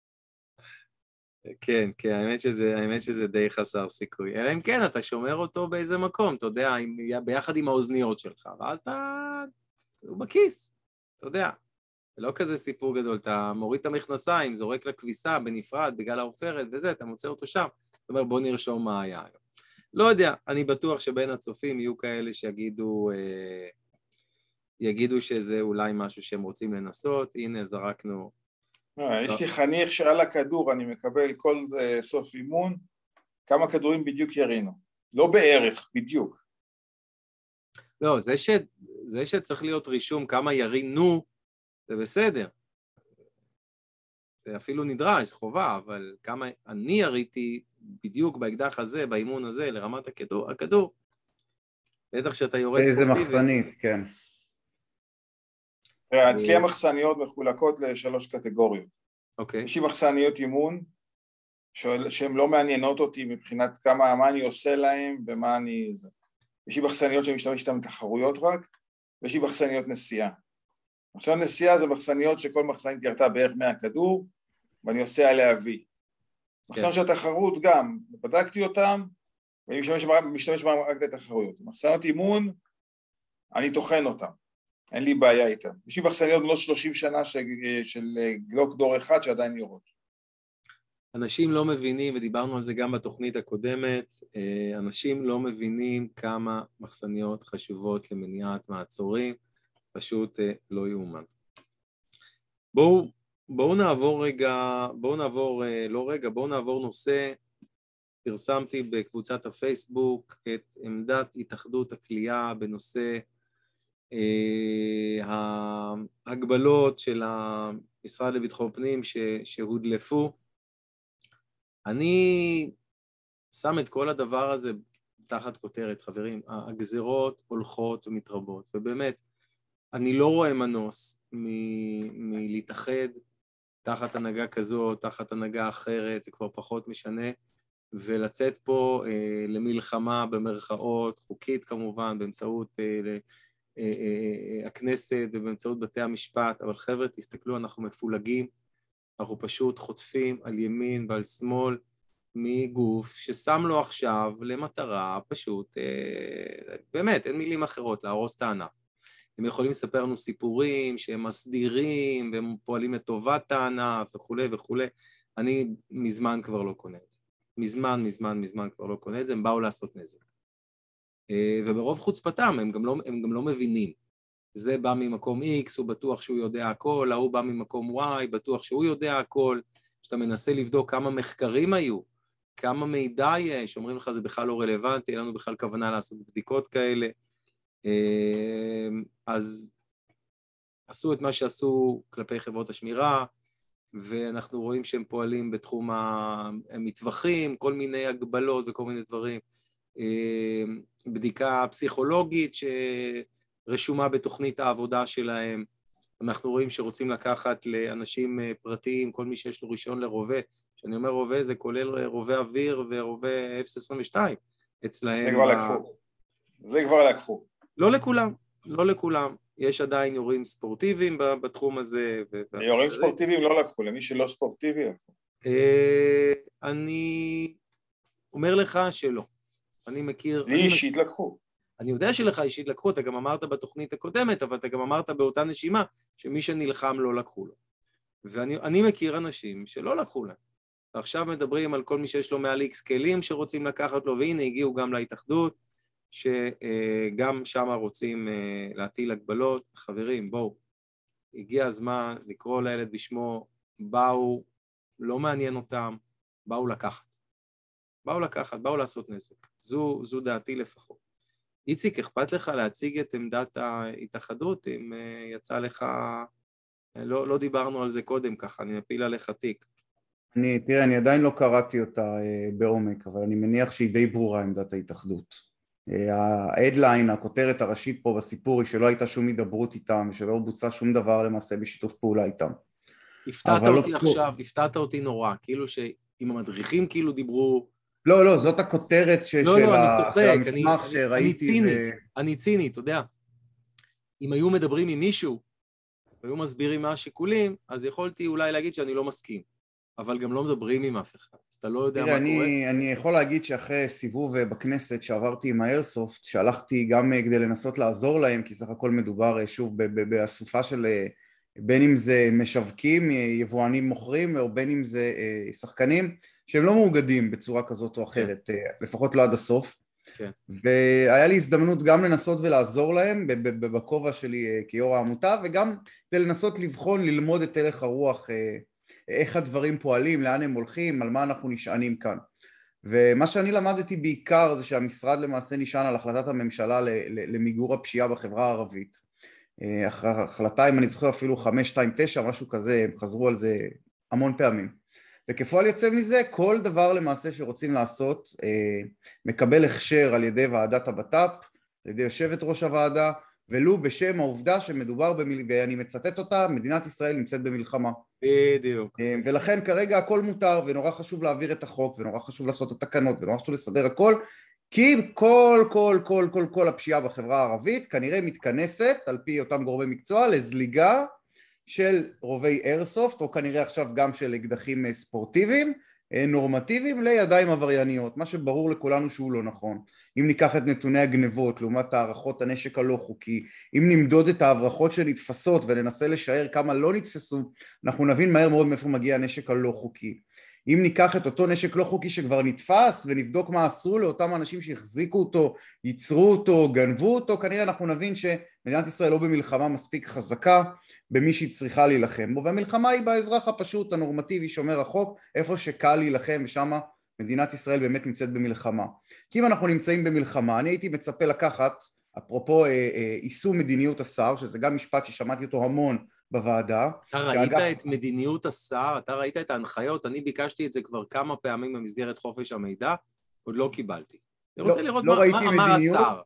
כן, כן, האמת שזה, האמת שזה די חסר סיכוי. אלא אם כן, אתה שומר אותו באיזה מקום, אתה יודע, ביחד עם האוזניות שלך, ואז אתה, הוא בכיס, אתה יודע. זה לא כזה סיפור גדול, אתה מוריד את המכנסיים, זורק לכביסה בנפרד, בגלל העופרת וזה, אתה מוצא אותו שם, זאת אומרת, בוא נרשום מה היה היום. לא יודע, אני בטוח שבין הצופים יהיו כאלה שיגידו, אה, יגידו שזה אולי משהו שהם רוצים לנסות, הנה זרקנו. יש לי חניך שעל הכדור, אני מקבל כל סוף אימון, כמה כדורים בדיוק ירינו, לא בערך, בדיוק. לא, זה, ש, זה שצריך להיות רישום כמה ירינו, זה בסדר. זה אפילו נדרש, חובה, אבל כמה אני יריתי בדיוק באקדח הזה, באימון הזה, לרמת הכדור, הכדור. בטח שאתה יורה ספורטיבי. איזה מחסנית, כן. אצלי המחסניות מחולקות לשלוש קטגוריות. אוקיי. יש לי מחסניות אימון, שהן לא מעניינות אותי מבחינת כמה, מה אני עושה להם ומה אני... יש לי מחסניות שמשתמש איתן בתחרויות רק, ויש לי מחסניות נסיעה. מחסניות נסיעה זה מחסניות שכל מחסנית ירתה בערך מאה כדור, ואני עושה עליה וי. מחסניות של התחרות גם, בדקתי אותם, ואני משתמש, משתמש רק לתחרויות. מחסניות אימון, אני תוכן אותם, אין לי בעיה איתם. יש לי מחסניות לא שלושים שנה של, של גלוק דור אחד שעדיין יורות. אנשים לא מבינים, ודיברנו על זה גם בתוכנית הקודמת, אנשים לא מבינים כמה מחסניות חשובות למניעת מעצורים, פשוט לא יאומן. בואו, בואו נעבור רגע, בואו נעבור, לא רגע, בואו נעבור נושא. פרסמתי בקבוצת הפייסבוק את עמדת התאחדות הקליעה בנושא אה, ההגבלות של המשרד לביטחון פנים ש, שהודלפו. אני שם את כל הדבר הזה תחת כותרת, חברים, הגזרות הולכות ומתרבות, ובאמת, אני לא רואה מנוס מ- מלהתאחד תחת הנהגה כזו, תחת הנהגה אחרת, זה כבר פחות משנה, ולצאת פה אה, למלחמה במרכאות, חוקית כמובן, באמצעות אה, אה, אה, הכנסת ובאמצעות בתי המשפט, אבל חבר'ה, תסתכלו, אנחנו מפולגים, אנחנו פשוט חוטפים על ימין ועל שמאל, מגוף ששם לו עכשיו למטרה פשוט, אה, באמת, אין מילים אחרות, להרוס את הענף. הם יכולים לספר לנו סיפורים שהם מסדירים והם פועלים לטובת הענף וכו' וכו'. אני מזמן כבר לא קונה את זה. מזמן, מזמן, מזמן כבר לא קונה את זה, הם באו לעשות נזק. אה, וברוב חוצפתם הם גם לא, הם גם לא מבינים. זה בא ממקום X, הוא בטוח שהוא יודע הכל, ההוא בא ממקום Y, בטוח שהוא יודע הכל. כשאתה מנסה לבדוק כמה מחקרים היו, כמה מידע יש, אומרים לך זה בכלל לא רלוונטי, אין לנו בכלל כוונה לעשות בדיקות כאלה, אז עשו את מה שעשו כלפי חברות השמירה, ואנחנו רואים שהם פועלים בתחום המטווחים, כל מיני הגבלות וכל מיני דברים, בדיקה פסיכולוגית שרשומה בתוכנית העבודה שלהם, אנחנו רואים שרוצים לקחת לאנשים פרטיים, כל מי שיש לו רישיון לרובה, כשאני אומר רובה זה כולל רובה אוויר ורובה אפס עשרים ושתיים, אצלהם... זה כבר ב... לקחו, זה כבר לקחו. לא לכולם, לא לכולם, יש עדיין יורים ספורטיביים בתחום הזה. ו... יורים ספורטיביים לא לקחו, למי שלא ספורטיבי לקחו. אני אומר לך שלא, אני מכיר... לי אישית לקחו. אני יודע שלך אישית לקחו, אתה גם אמרת בתוכנית הקודמת, אבל אתה גם אמרת באותה נשימה שמי שנלחם לא לקחו לו. ואני מכיר אנשים שלא לקחו להם. ועכשיו מדברים על כל מי שיש לו מעל איקס כלים שרוצים לקחת לו, והנה הגיעו גם להתאחדות, שגם שם רוצים להטיל הגבלות. חברים, בואו, הגיע הזמן לקרוא לילד בשמו, באו, לא מעניין אותם, באו לקחת. באו לקחת, באו לעשות נזק. זו, זו דעתי לפחות. איציק, אכפת לך להציג את עמדת ההתאחדות, אם יצא לך, לא, לא דיברנו על זה קודם ככה, אני מפיל עליך תיק. אני, תראה, אני עדיין לא קראתי אותה בעומק, אבל אני מניח שהיא די ברורה עמדת ההתאחדות. ההדליין, הכותרת הראשית פה בסיפור, היא שלא הייתה שום הידברות איתם, ושלא בוצע שום דבר למעשה בשיתוף פעולה איתם. הפתעת אותי לא... עכשיו, הפתעת אותי נורא, כאילו שעם המדריכים כאילו דיברו... לא, לא, זאת הכותרת ש... לא, של לא, ה... אני צוחק, המסמך אני, שראיתי. אני ציני, ו... אני ציני, אתה יודע. אם היו מדברים עם מישהו, והיו מסבירים מה השיקולים, אז יכולתי אולי להגיד שאני לא מסכים. אבל גם לא מדברים עם אף אחד, אז אתה לא יודע תראה, מה אני, קורה. אני יכול להגיד שאחרי סיבוב בכנסת שעברתי עם האיירסופט, שהלכתי גם כדי לנסות לעזור להם, כי סך הכל מדובר שוב באסופה של בין אם זה משווקים, יבואנים מוכרים, או בין אם זה שחקנים, שהם לא מאוגדים בצורה כזאת או אחרת, כן. לפחות לא עד הסוף. כן. והיה לי הזדמנות גם לנסות ולעזור להם בכובע שלי כיו"ר העמותה, וגם כדי לנסות לבחון, ללמוד את הלך הרוח, איך הדברים פועלים, לאן הם הולכים, על מה אנחנו נשענים כאן. ומה שאני למדתי בעיקר זה שהמשרד למעשה נשען על החלטת הממשלה למיגור הפשיעה בחברה הערבית. החלטה, אם אני זוכר אפילו חמש שתיים תשע, משהו כזה, הם חזרו על זה המון פעמים. וכפועל יוצא מזה, כל דבר למעשה שרוצים לעשות, מקבל הכשר על ידי ועדת הבט"פ, על ידי יושבת ראש הוועדה, ולו בשם העובדה שמדובר במלחמה, אני מצטט אותה, מדינת ישראל נמצאת במלחמה. בדיוק. ולכן כרגע הכל מותר, ונורא חשוב להעביר את החוק, ונורא חשוב לעשות את התקנות, ונורא חשוב לסדר הכל, כי כל, כל, כל, כל, כל הפשיעה בחברה הערבית כנראה מתכנסת, על פי אותם גורמי מקצוע, לזליגה של רובי איירסופט, או כנראה עכשיו גם של אקדחים ספורטיביים, נורמטיביים לידיים עברייניות, מה שברור לכולנו שהוא לא נכון. אם ניקח את נתוני הגנבות לעומת הערכות הנשק הלא חוקי, אם נמדוד את ההברחות שנתפסות וננסה לשער כמה לא נתפסו, אנחנו נבין מהר מאוד מאיפה מגיע הנשק הלא חוקי. אם ניקח את אותו נשק לא חוקי שכבר נתפס ונבדוק מה עשו לאותם אנשים שהחזיקו אותו, ייצרו אותו, גנבו אותו, כנראה אנחנו נבין שמדינת ישראל לא במלחמה מספיק חזקה במי שהיא צריכה להילחם בו, והמלחמה היא באזרח הפשוט, הנורמטיבי, שומר החוק, איפה שקל להילחם, ושם מדינת ישראל באמת נמצאת במלחמה. כי אם אנחנו נמצאים במלחמה, אני הייתי מצפה לקחת, אפרופו יישום מדיניות השר, שזה גם משפט ששמעתי אותו המון בוועדה. אתה ראית שאגף... את מדיניות השר, אתה ראית את ההנחיות, אני ביקשתי את זה כבר כמה פעמים במסגרת חופש המידע, עוד לא קיבלתי. אני רוצה לא, לראות לא מה, מה אמר השר.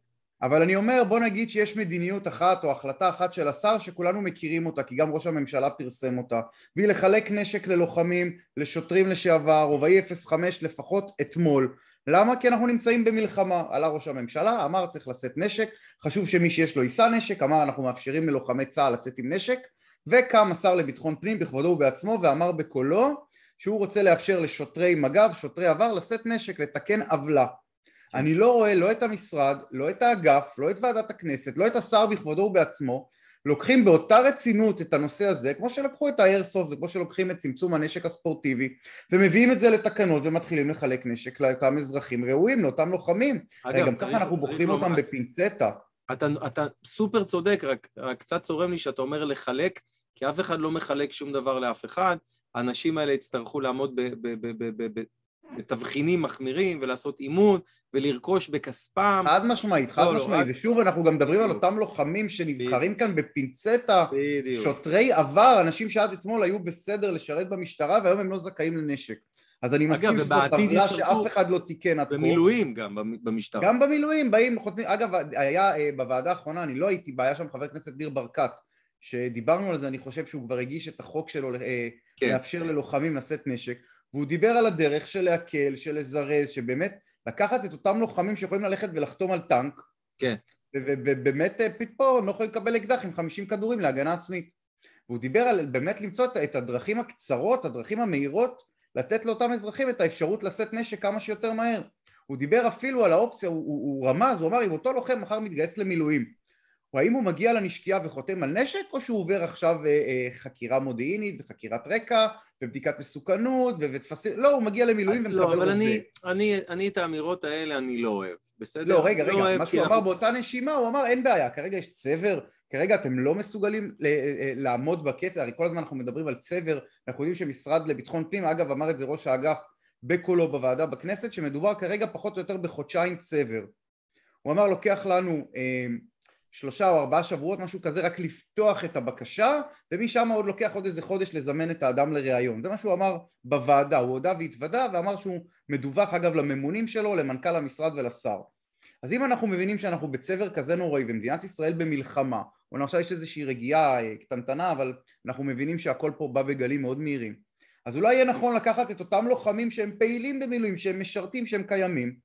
אבל אני אומר, בוא נגיד שיש מדיניות אחת או החלטה אחת של השר שכולנו מכירים אותה, כי גם ראש הממשלה פרסם אותה, והיא לחלק נשק ללוחמים, לשוטרים לשעבר, רובעי אפס חמש לפחות אתמול. למה? כי אנחנו נמצאים במלחמה. עלה ראש הממשלה, אמר צריך לשאת נשק, חשוב שמי שיש לו יישא נשק, אמר אנחנו מאפשרים ללוחמי צה"ל לצאת עם נשק, וקם השר לביטחון פנים בכבודו ובעצמו ואמר בקולו שהוא רוצה לאפשר לשוטרי מג"ב, שוטרי עבר, לשאת נשק, לתקן עוולה. אני לא רואה לא את המשרד, לא את האגף, לא את ועדת הכנסת, לא את השר בכבודו ובעצמו, לוקחים באותה רצינות את הנושא הזה, כמו שלקחו את האיירסופט וכמו שלוקחים את צמצום הנשק הספורטיבי, ומביאים את זה לתקנות ומתחילים לחלק נשק לאותם אזרחים ראויים, לאותם לוחמים. אגב, גם ככה אנחנו בוחרים אותם לומר, בפינצטה. אתה, אתה סופר צודק, רק, רק קצת צורם לי שאתה אומר לחלק, כי אף אחד לא מחלק שום דבר לאף אחד, האנשים האלה יצטרכו לעמוד ב... ב, ב, ב, ב בתבחינים מחמירים ולעשות אימון ולרכוש בכספם. חד משמעית, חד משמעית. ושוב אנחנו גם מדברים על אותם לוחמים שנבחרים כאן בפינצטה, שוטרי עבר, אנשים שעד אתמול היו בסדר לשרת במשטרה והיום הם לא זכאים לנשק. אז אני מסכים שזאת טבלה שאף אחד לא תיקן עד כה. במילואים גם במשטרה. גם במילואים באים, חותמים, אגב היה בוועדה האחרונה, אני לא הייתי בה, היה שם חבר הכנסת ניר ברקת, שדיברנו על זה, אני חושב שהוא כבר הגיש את החוק שלו לאפשר ללוחמים לשאת נשק. והוא דיבר על הדרך של להקל, של לזרז, שבאמת לקחת את אותם לוחמים שיכולים ללכת ולחתום על טנק, כן. ובאמת פתאום הם לא יכולים לקבל אקדח עם חמישים כדורים להגנה עצמית. והוא דיבר על באמת למצוא את הדרכים הקצרות, הדרכים המהירות, לתת לאותם אזרחים את האפשרות לשאת נשק כמה שיותר מהר. הוא דיבר אפילו על האופציה, הוא, הוא, הוא רמז, הוא אמר, אם אותו לוחם מחר מתגייס למילואים, או האם הוא מגיע לנשקייה וחותם על נשק, או שהוא עובר עכשיו אה, אה, חקירה מודיעינית וחקירת רקע, ובדיקת מסוכנות, ותפסים, לא, הוא מגיע למילואים ומקבל לא, אבל אני, אני, אני את האמירות האלה אני לא אוהב, בסדר? לא, רגע, לא רגע, אוהב, מה שהוא אמר אנחנו... באותה נשימה, הוא אמר, אין בעיה, כרגע יש צבר, כרגע אתם לא מסוגלים לעמוד בקצב, הרי כל הזמן אנחנו מדברים על צבר, אנחנו יודעים שמשרד לביטחון פנים, אגב, אמר את זה ראש האגף בקולו בוועדה בכנסת, שמדובר כרגע פחות או יותר בחודשיים צבר. הוא אמר, לוקח לנו אה, שלושה או ארבעה שבועות, משהו כזה, רק לפתוח את הבקשה, ומשם עוד לוקח עוד איזה חודש לזמן את האדם לראיון. זה מה שהוא אמר בוועדה, הוא הודע והתוודע, ואמר שהוא מדווח אגב לממונים שלו, למנכ"ל המשרד ולשר. אז אם אנחנו מבינים שאנחנו בצבר כזה נוראי, ומדינת ישראל במלחמה, או עכשיו יש איזושהי רגיעה קטנטנה, אבל אנחנו מבינים שהכל פה בא בגלים מאוד מהירים, אז אולי יהיה נכון לקחת את אותם לוחמים שהם פעילים במילואים, שהם משרתים, שהם קיימים,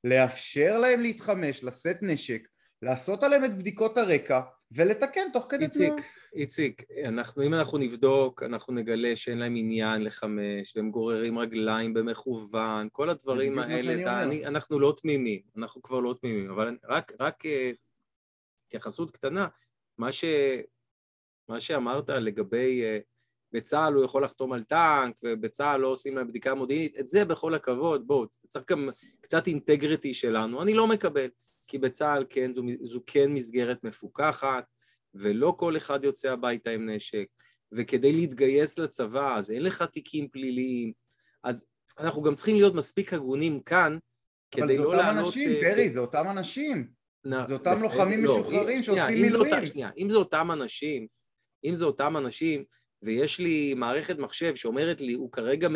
לאפשר להם להתחמש, לשאת נשק, לעשות עליהם את בדיקות הרקע, ולתקן תוך כדי תנועה. איציק, איציק, אנחנו, אם אנחנו נבדוק, אנחנו נגלה שאין להם עניין לחמש, והם גוררים רגליים במכוון, כל הדברים האלה, אני, אנחנו לא תמימים, אנחנו כבר לא תמימים, אבל רק, רק התייחסות קטנה, מה ש, מה שאמרת לגבי, בצה"ל הוא יכול לחתום על טנק, ובצה"ל לא עושים להם בדיקה מודיעינית, את זה בכל הכבוד, בואו, צריך גם קצת אינטגריטי שלנו, אני לא מקבל. כי בצה"ל כן, זו, זו כן מסגרת מפוקחת, ולא כל אחד יוצא הביתה עם נשק, וכדי להתגייס לצבא, אז אין לך תיקים פליליים, אז אנחנו גם צריכים להיות מספיק הגונים כאן, כדי לא לענות... אבל זה אותם אנשים, פרי, זה אותם אנשים, זה אותם לוחמים משוחררים שעושים מילואים. שנייה, אם זה אותם אנשים, אם זה אותם אנשים, ויש לי מערכת מחשב שאומרת לי, הוא כרגע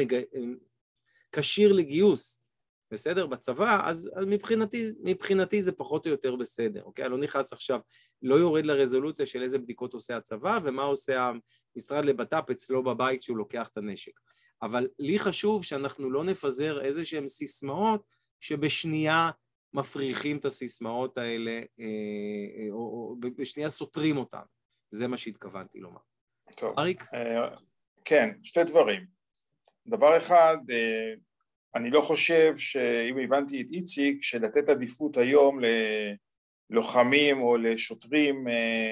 קשיר לגיוס, בסדר, בצבא, אז מבחינתי, מבחינתי זה פחות או יותר בסדר, אוקיי? אני לא נכנס עכשיו, לא יורד לרזולוציה של איזה בדיקות עושה הצבא, ומה עושה המשרד לבט"פ אצלו בבית שהוא לוקח את הנשק. אבל לי חשוב שאנחנו לא נפזר איזה שהן סיסמאות, שבשנייה מפריחים את הסיסמאות האלה, או, או בשנייה סותרים אותן. זה מה שהתכוונתי לומר. טוב. אריק? כן, שתי דברים. דבר אחד, אני לא חושב שאם הבנתי את איציק, שלתת עדיפות היום ללוחמים או לשוטרים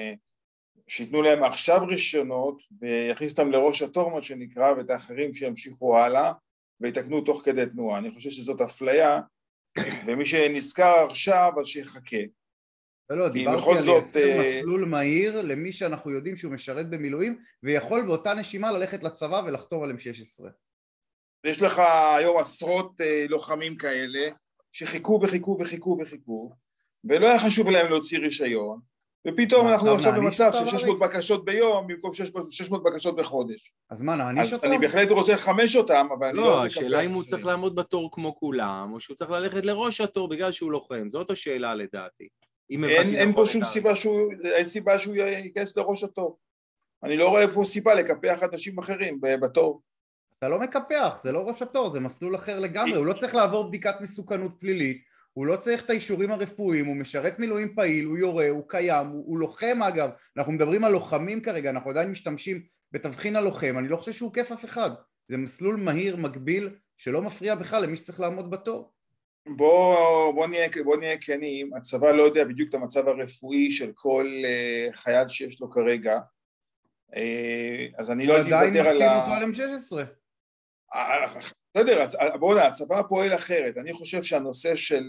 שיתנו להם עכשיו רישיונות ויכניס אותם לראש התור מה שנקרא, ואת האחרים שימשיכו הלאה ויתקנו תוך כדי תנועה. אני חושב שזאת אפליה, ומי שנזכר עכשיו אז שיחכה. לא, דיברתי על לייצר מסלול מהיר למי שאנחנו יודעים שהוא משרת במילואים ויכול באותה נשימה ללכת לצבא ולחתום על אם שש עשרה. יש לך היום עשרות אה, לוחמים כאלה שחיכו וחיכו וחיכו וחיכו ולא היה חשוב להם להוציא רישיון, ופתאום אנחנו עכשיו במצב של שש מאות בקשות ביום במקום שש מאות בקשות בחודש. אז מה, נעניש אותם? אז אני בהחלט רוצה לחמש אותם, אבל אני לא רוצה... לא, השאלה אם הוא צריך לעמוד בתור כמו כולם, או שהוא צריך ללכת לראש התור בגלל שהוא לוחם, זאת השאלה לדעתי. אין, אין פה שום סיבה שהוא, אין סיבה שהוא ייכנס לראש התור. אני לא רואה פה סיבה לקפח אנשים אחרים בתור. אתה לא מקפח, זה לא ראש התור, זה מסלול אחר לגמרי, הוא לא צריך לעבור בדיקת מסוכנות פלילית, הוא לא צריך את האישורים הרפואיים, הוא משרת מילואים פעיל, הוא יורה, הוא קיים, הוא, הוא לוחם אגב, אנחנו מדברים על לוחמים כרגע, אנחנו עדיין משתמשים בתבחין הלוחם, אני לא חושב שהוא כיף אף אחד, זה מסלול מהיר, מקביל, שלא מפריע בכלל למי שצריך לעמוד בתור. בוא, בוא נהיה, בוא נהיה כנים, הצבא לא יודע בדיוק את המצב הרפואי של כל uh, חייל שיש לו כרגע, uh, אז אני לא הייתי מוותר על ה... עדיין מחתים אותו על אם שש עשרה. בסדר, בואו נע, הצבא פועל אחרת, אני חושב שהנושא של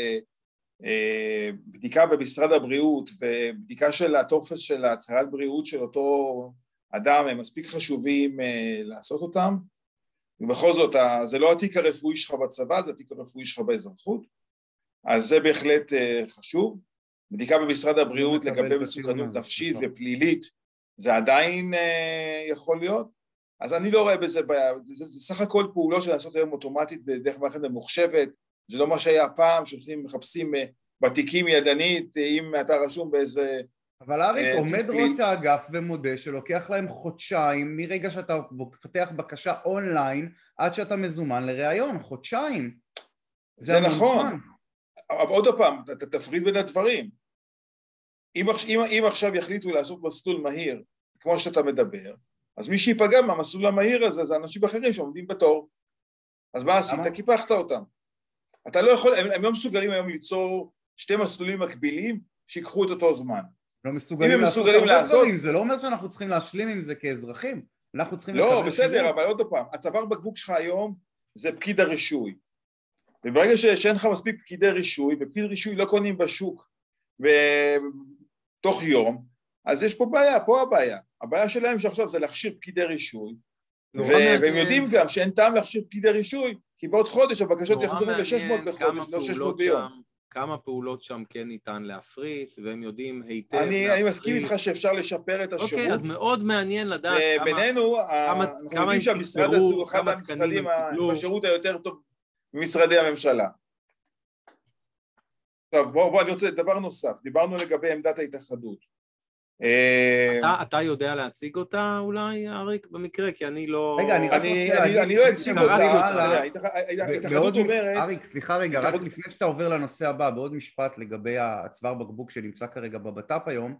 בדיקה במשרד הבריאות ובדיקה של הטופס של הצהרת בריאות של אותו אדם הם מספיק חשובים לעשות אותם, ובכל זאת זה לא התיק הרפואי שלך בצבא, זה התיק הרפואי שלך באזרחות, אז זה בהחלט חשוב. בדיקה במשרד הבריאות לגבי מסוכנות נפשית ופלילית זה עדיין יכול להיות, אז אני לא רואה בזה בעיה, זה, זה, זה סך הכל פעולות שנעשות היום אוטומטית בדרך מערכת ממוחשבת, זה לא מה שהיה פעם, שהולכים מחפשים בתיקים ידנית, אם אתה רשום באיזה... אבל אריק, uh, עומד ראש האגף ומודה שלוקח להם חודשיים, מרגע שאתה פותח בקשה אונליין, עד שאתה מזומן לראיון, חודשיים. זה, זה נכון, אבל עוד פעם, אתה תפריד בין הדברים. אם, אם, אם עכשיו יחליטו לעשות מסלול מהיר, כמו שאתה מדבר, אז מי שיפגע מהמסלול המהיר הזה, זה אנשים אחרים שעומדים בתור. אז מה עשית? קיפחת אותם. אתה לא יכול, הם, הם לא מסוגלים היום ליצור שתי מסלולים מקבילים, שיקחו את אותו זמן. לא מסוגלים לעשות הרבה דברים, זה לא אומר שאנחנו צריכים להשלים עם זה כאזרחים. אנחנו צריכים לקבל... לא, בסדר, אבל עוד פעם, הצוואר בקבוק שלך היום זה פקיד הרישוי. וברגע שאין לך מספיק פקידי רישוי, ופקיד רישוי לא קונים בשוק בתוך יום, אז יש פה בעיה, פה הבעיה. הבעיה שלהם שעכשיו זה להכשיר פקידי רישוי, והם יודעים גם שאין טעם להכשיר פקידי רישוי, כי בעוד חודש הבקשות יחזרו ל-שש מאות בחודש, לא שש מאות ביום. כמה פעולות שם כן ניתן להפריט, והם יודעים היטב להפריט. אני מסכים איתך שאפשר לשפר את השירות. אוקיי, אז מאוד מעניין לדעת כמה... בינינו, אנחנו יודעים שהמשרד הזה הוא אחד המשרדים בשירות היותר טוב במשרדי הממשלה. טוב, בואו, אני רוצה דבר נוסף, דיברנו לגבי עמדת ההתאחדות. אתה יודע להציג אותה אולי, אריק, במקרה? כי אני לא... רגע, אני לא אציג אותה. ההתאחדות אומרת... אריק, סליחה רגע, רק לפני שאתה עובר לנושא הבא, בעוד משפט לגבי הצוואר בקבוק שנמצא כרגע בבט"פ היום,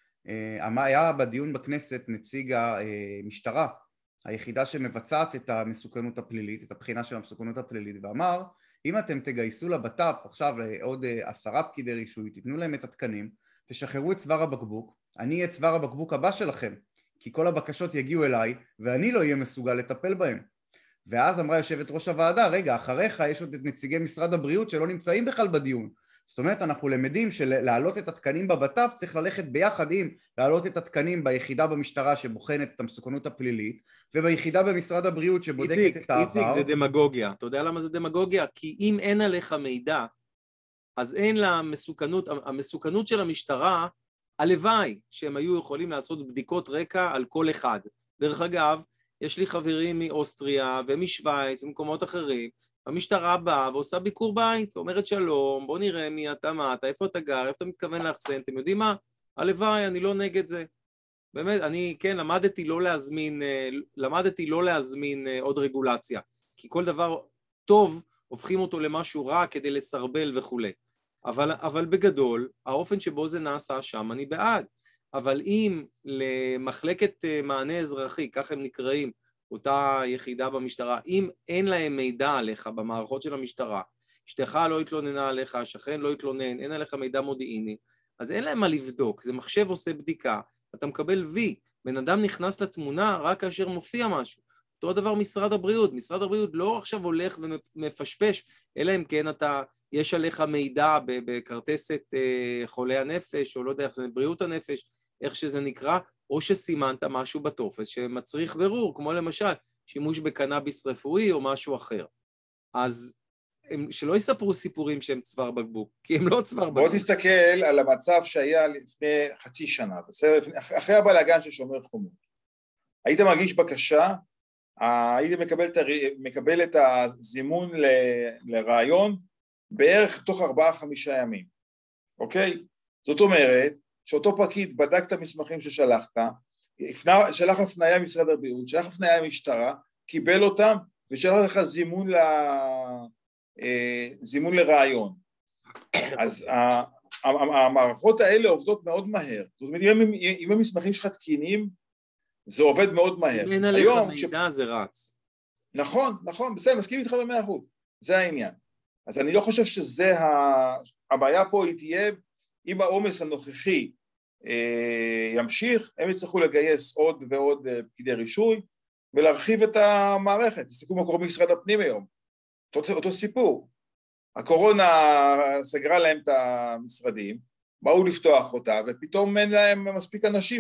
היה בדיון בכנסת נציג המשטרה, היחידה שמבצעת את המסוכנות הפלילית, את הבחינה של המסוכנות הפלילית, ואמר, אם אתם תגייסו לבט"פ עכשיו עוד עשרה פקידי רישוי, תיתנו להם את התקנים, תשחררו את צוואר הבקבוק, אני אהיה צוואר הבקבוק הבא שלכם, כי כל הבקשות יגיעו אליי, ואני לא אהיה מסוגל לטפל בהם. ואז אמרה יושבת ראש הוועדה, רגע, אחריך יש עוד את נציגי משרד הבריאות שלא נמצאים בכלל בדיון. זאת אומרת, אנחנו למדים שלהעלות את התקנים בבט"פ צריך ללכת ביחד עם להעלות את התקנים ביחידה במשטרה שבוחנת את המסוכנות הפלילית, וביחידה במשרד הבריאות שבודקת איציק, את העבר. איציק, זה דמגוגיה. אתה יודע למה זה דמגוגיה? כי אם אין עליך מידע, אז אין לה מסוכנות, המסוכנות של המשטרה, הלוואי שהם היו יכולים לעשות בדיקות רקע על כל אחד. דרך אגב, יש לי חברים מאוסטריה ומשוויץ ומקומות אחרים, המשטרה באה ועושה ביקור בית, אומרת שלום, בוא נראה מי אתה, מה אתה, איפה אתה גר, איפה אתה מתכוון לאחסן, אתם יודעים מה? הלוואי, אני לא נגד זה. באמת, אני, כן, למדתי לא להזמין, למדתי לא להזמין עוד רגולציה, כי כל דבר טוב, הופכים אותו למשהו רע כדי לסרבל וכו'. אבל, אבל בגדול, האופן שבו זה נעשה שם, אני בעד. אבל אם למחלקת מענה אזרחי, כך הם נקראים, אותה יחידה במשטרה, אם אין להם מידע עליך במערכות של המשטרה, אשתך לא התלוננה עליך, השכן לא התלונן, אין עליך מידע מודיעיני, אז אין להם מה לבדוק, זה מחשב עושה בדיקה, אתה מקבל וי, בן אדם נכנס לתמונה רק כאשר מופיע משהו. אותו הדבר משרד הבריאות, משרד הבריאות לא עכשיו הולך ומפשפש, אלא אם כן אתה, יש עליך מידע בכרטסת חולי הנפש, או לא יודע איך זה, בריאות הנפש, איך שזה נקרא, או שסימנת משהו בטופס שמצריך ברור, כמו למשל שימוש בקנאביס רפואי או משהו אחר. אז הם, שלא יספרו סיפורים שהם צוואר בקבוק, כי הם לא צוואר בקבוק. בוא תסתכל על המצב שהיה לפני חצי שנה, בסדר? אחרי הבלגן של שומר חומות. היית מגיש בקשה, היית מקבל את, מקבל את הזימון ל, לרעיון בערך תוך ארבעה חמישה ימים, אוקיי? זאת אומרת, שאותו פקיד בדק את המסמכים ששלחת, שלח הפניה משרד הבריאות, שלח הפניה משטרה, קיבל אותם ושלח לך זימון, ל... זימון לרעיון. אז המערכות האלה עובדות מאוד מהר. זאת אומרת, אם המסמכים שלך תקינים, זה עובד מאוד מהר. אם אין עליך מידע זה רץ. נכון, נכון, בסדר, מסכים איתך במאה אחוז, זה העניין. אז אני לא חושב שזה הבעיה פה, היא תהיה, אם העומס הנוכחי ימשיך, הם יצטרכו לגייס עוד ועוד פקידי רישוי, ולהרחיב את המערכת. תסתכלו מה קורה במשרד הפנים היום, אותו, אותו סיפור. הקורונה סגרה להם את המשרדים, באו לפתוח אותה, ופתאום אין להם מספיק אנשים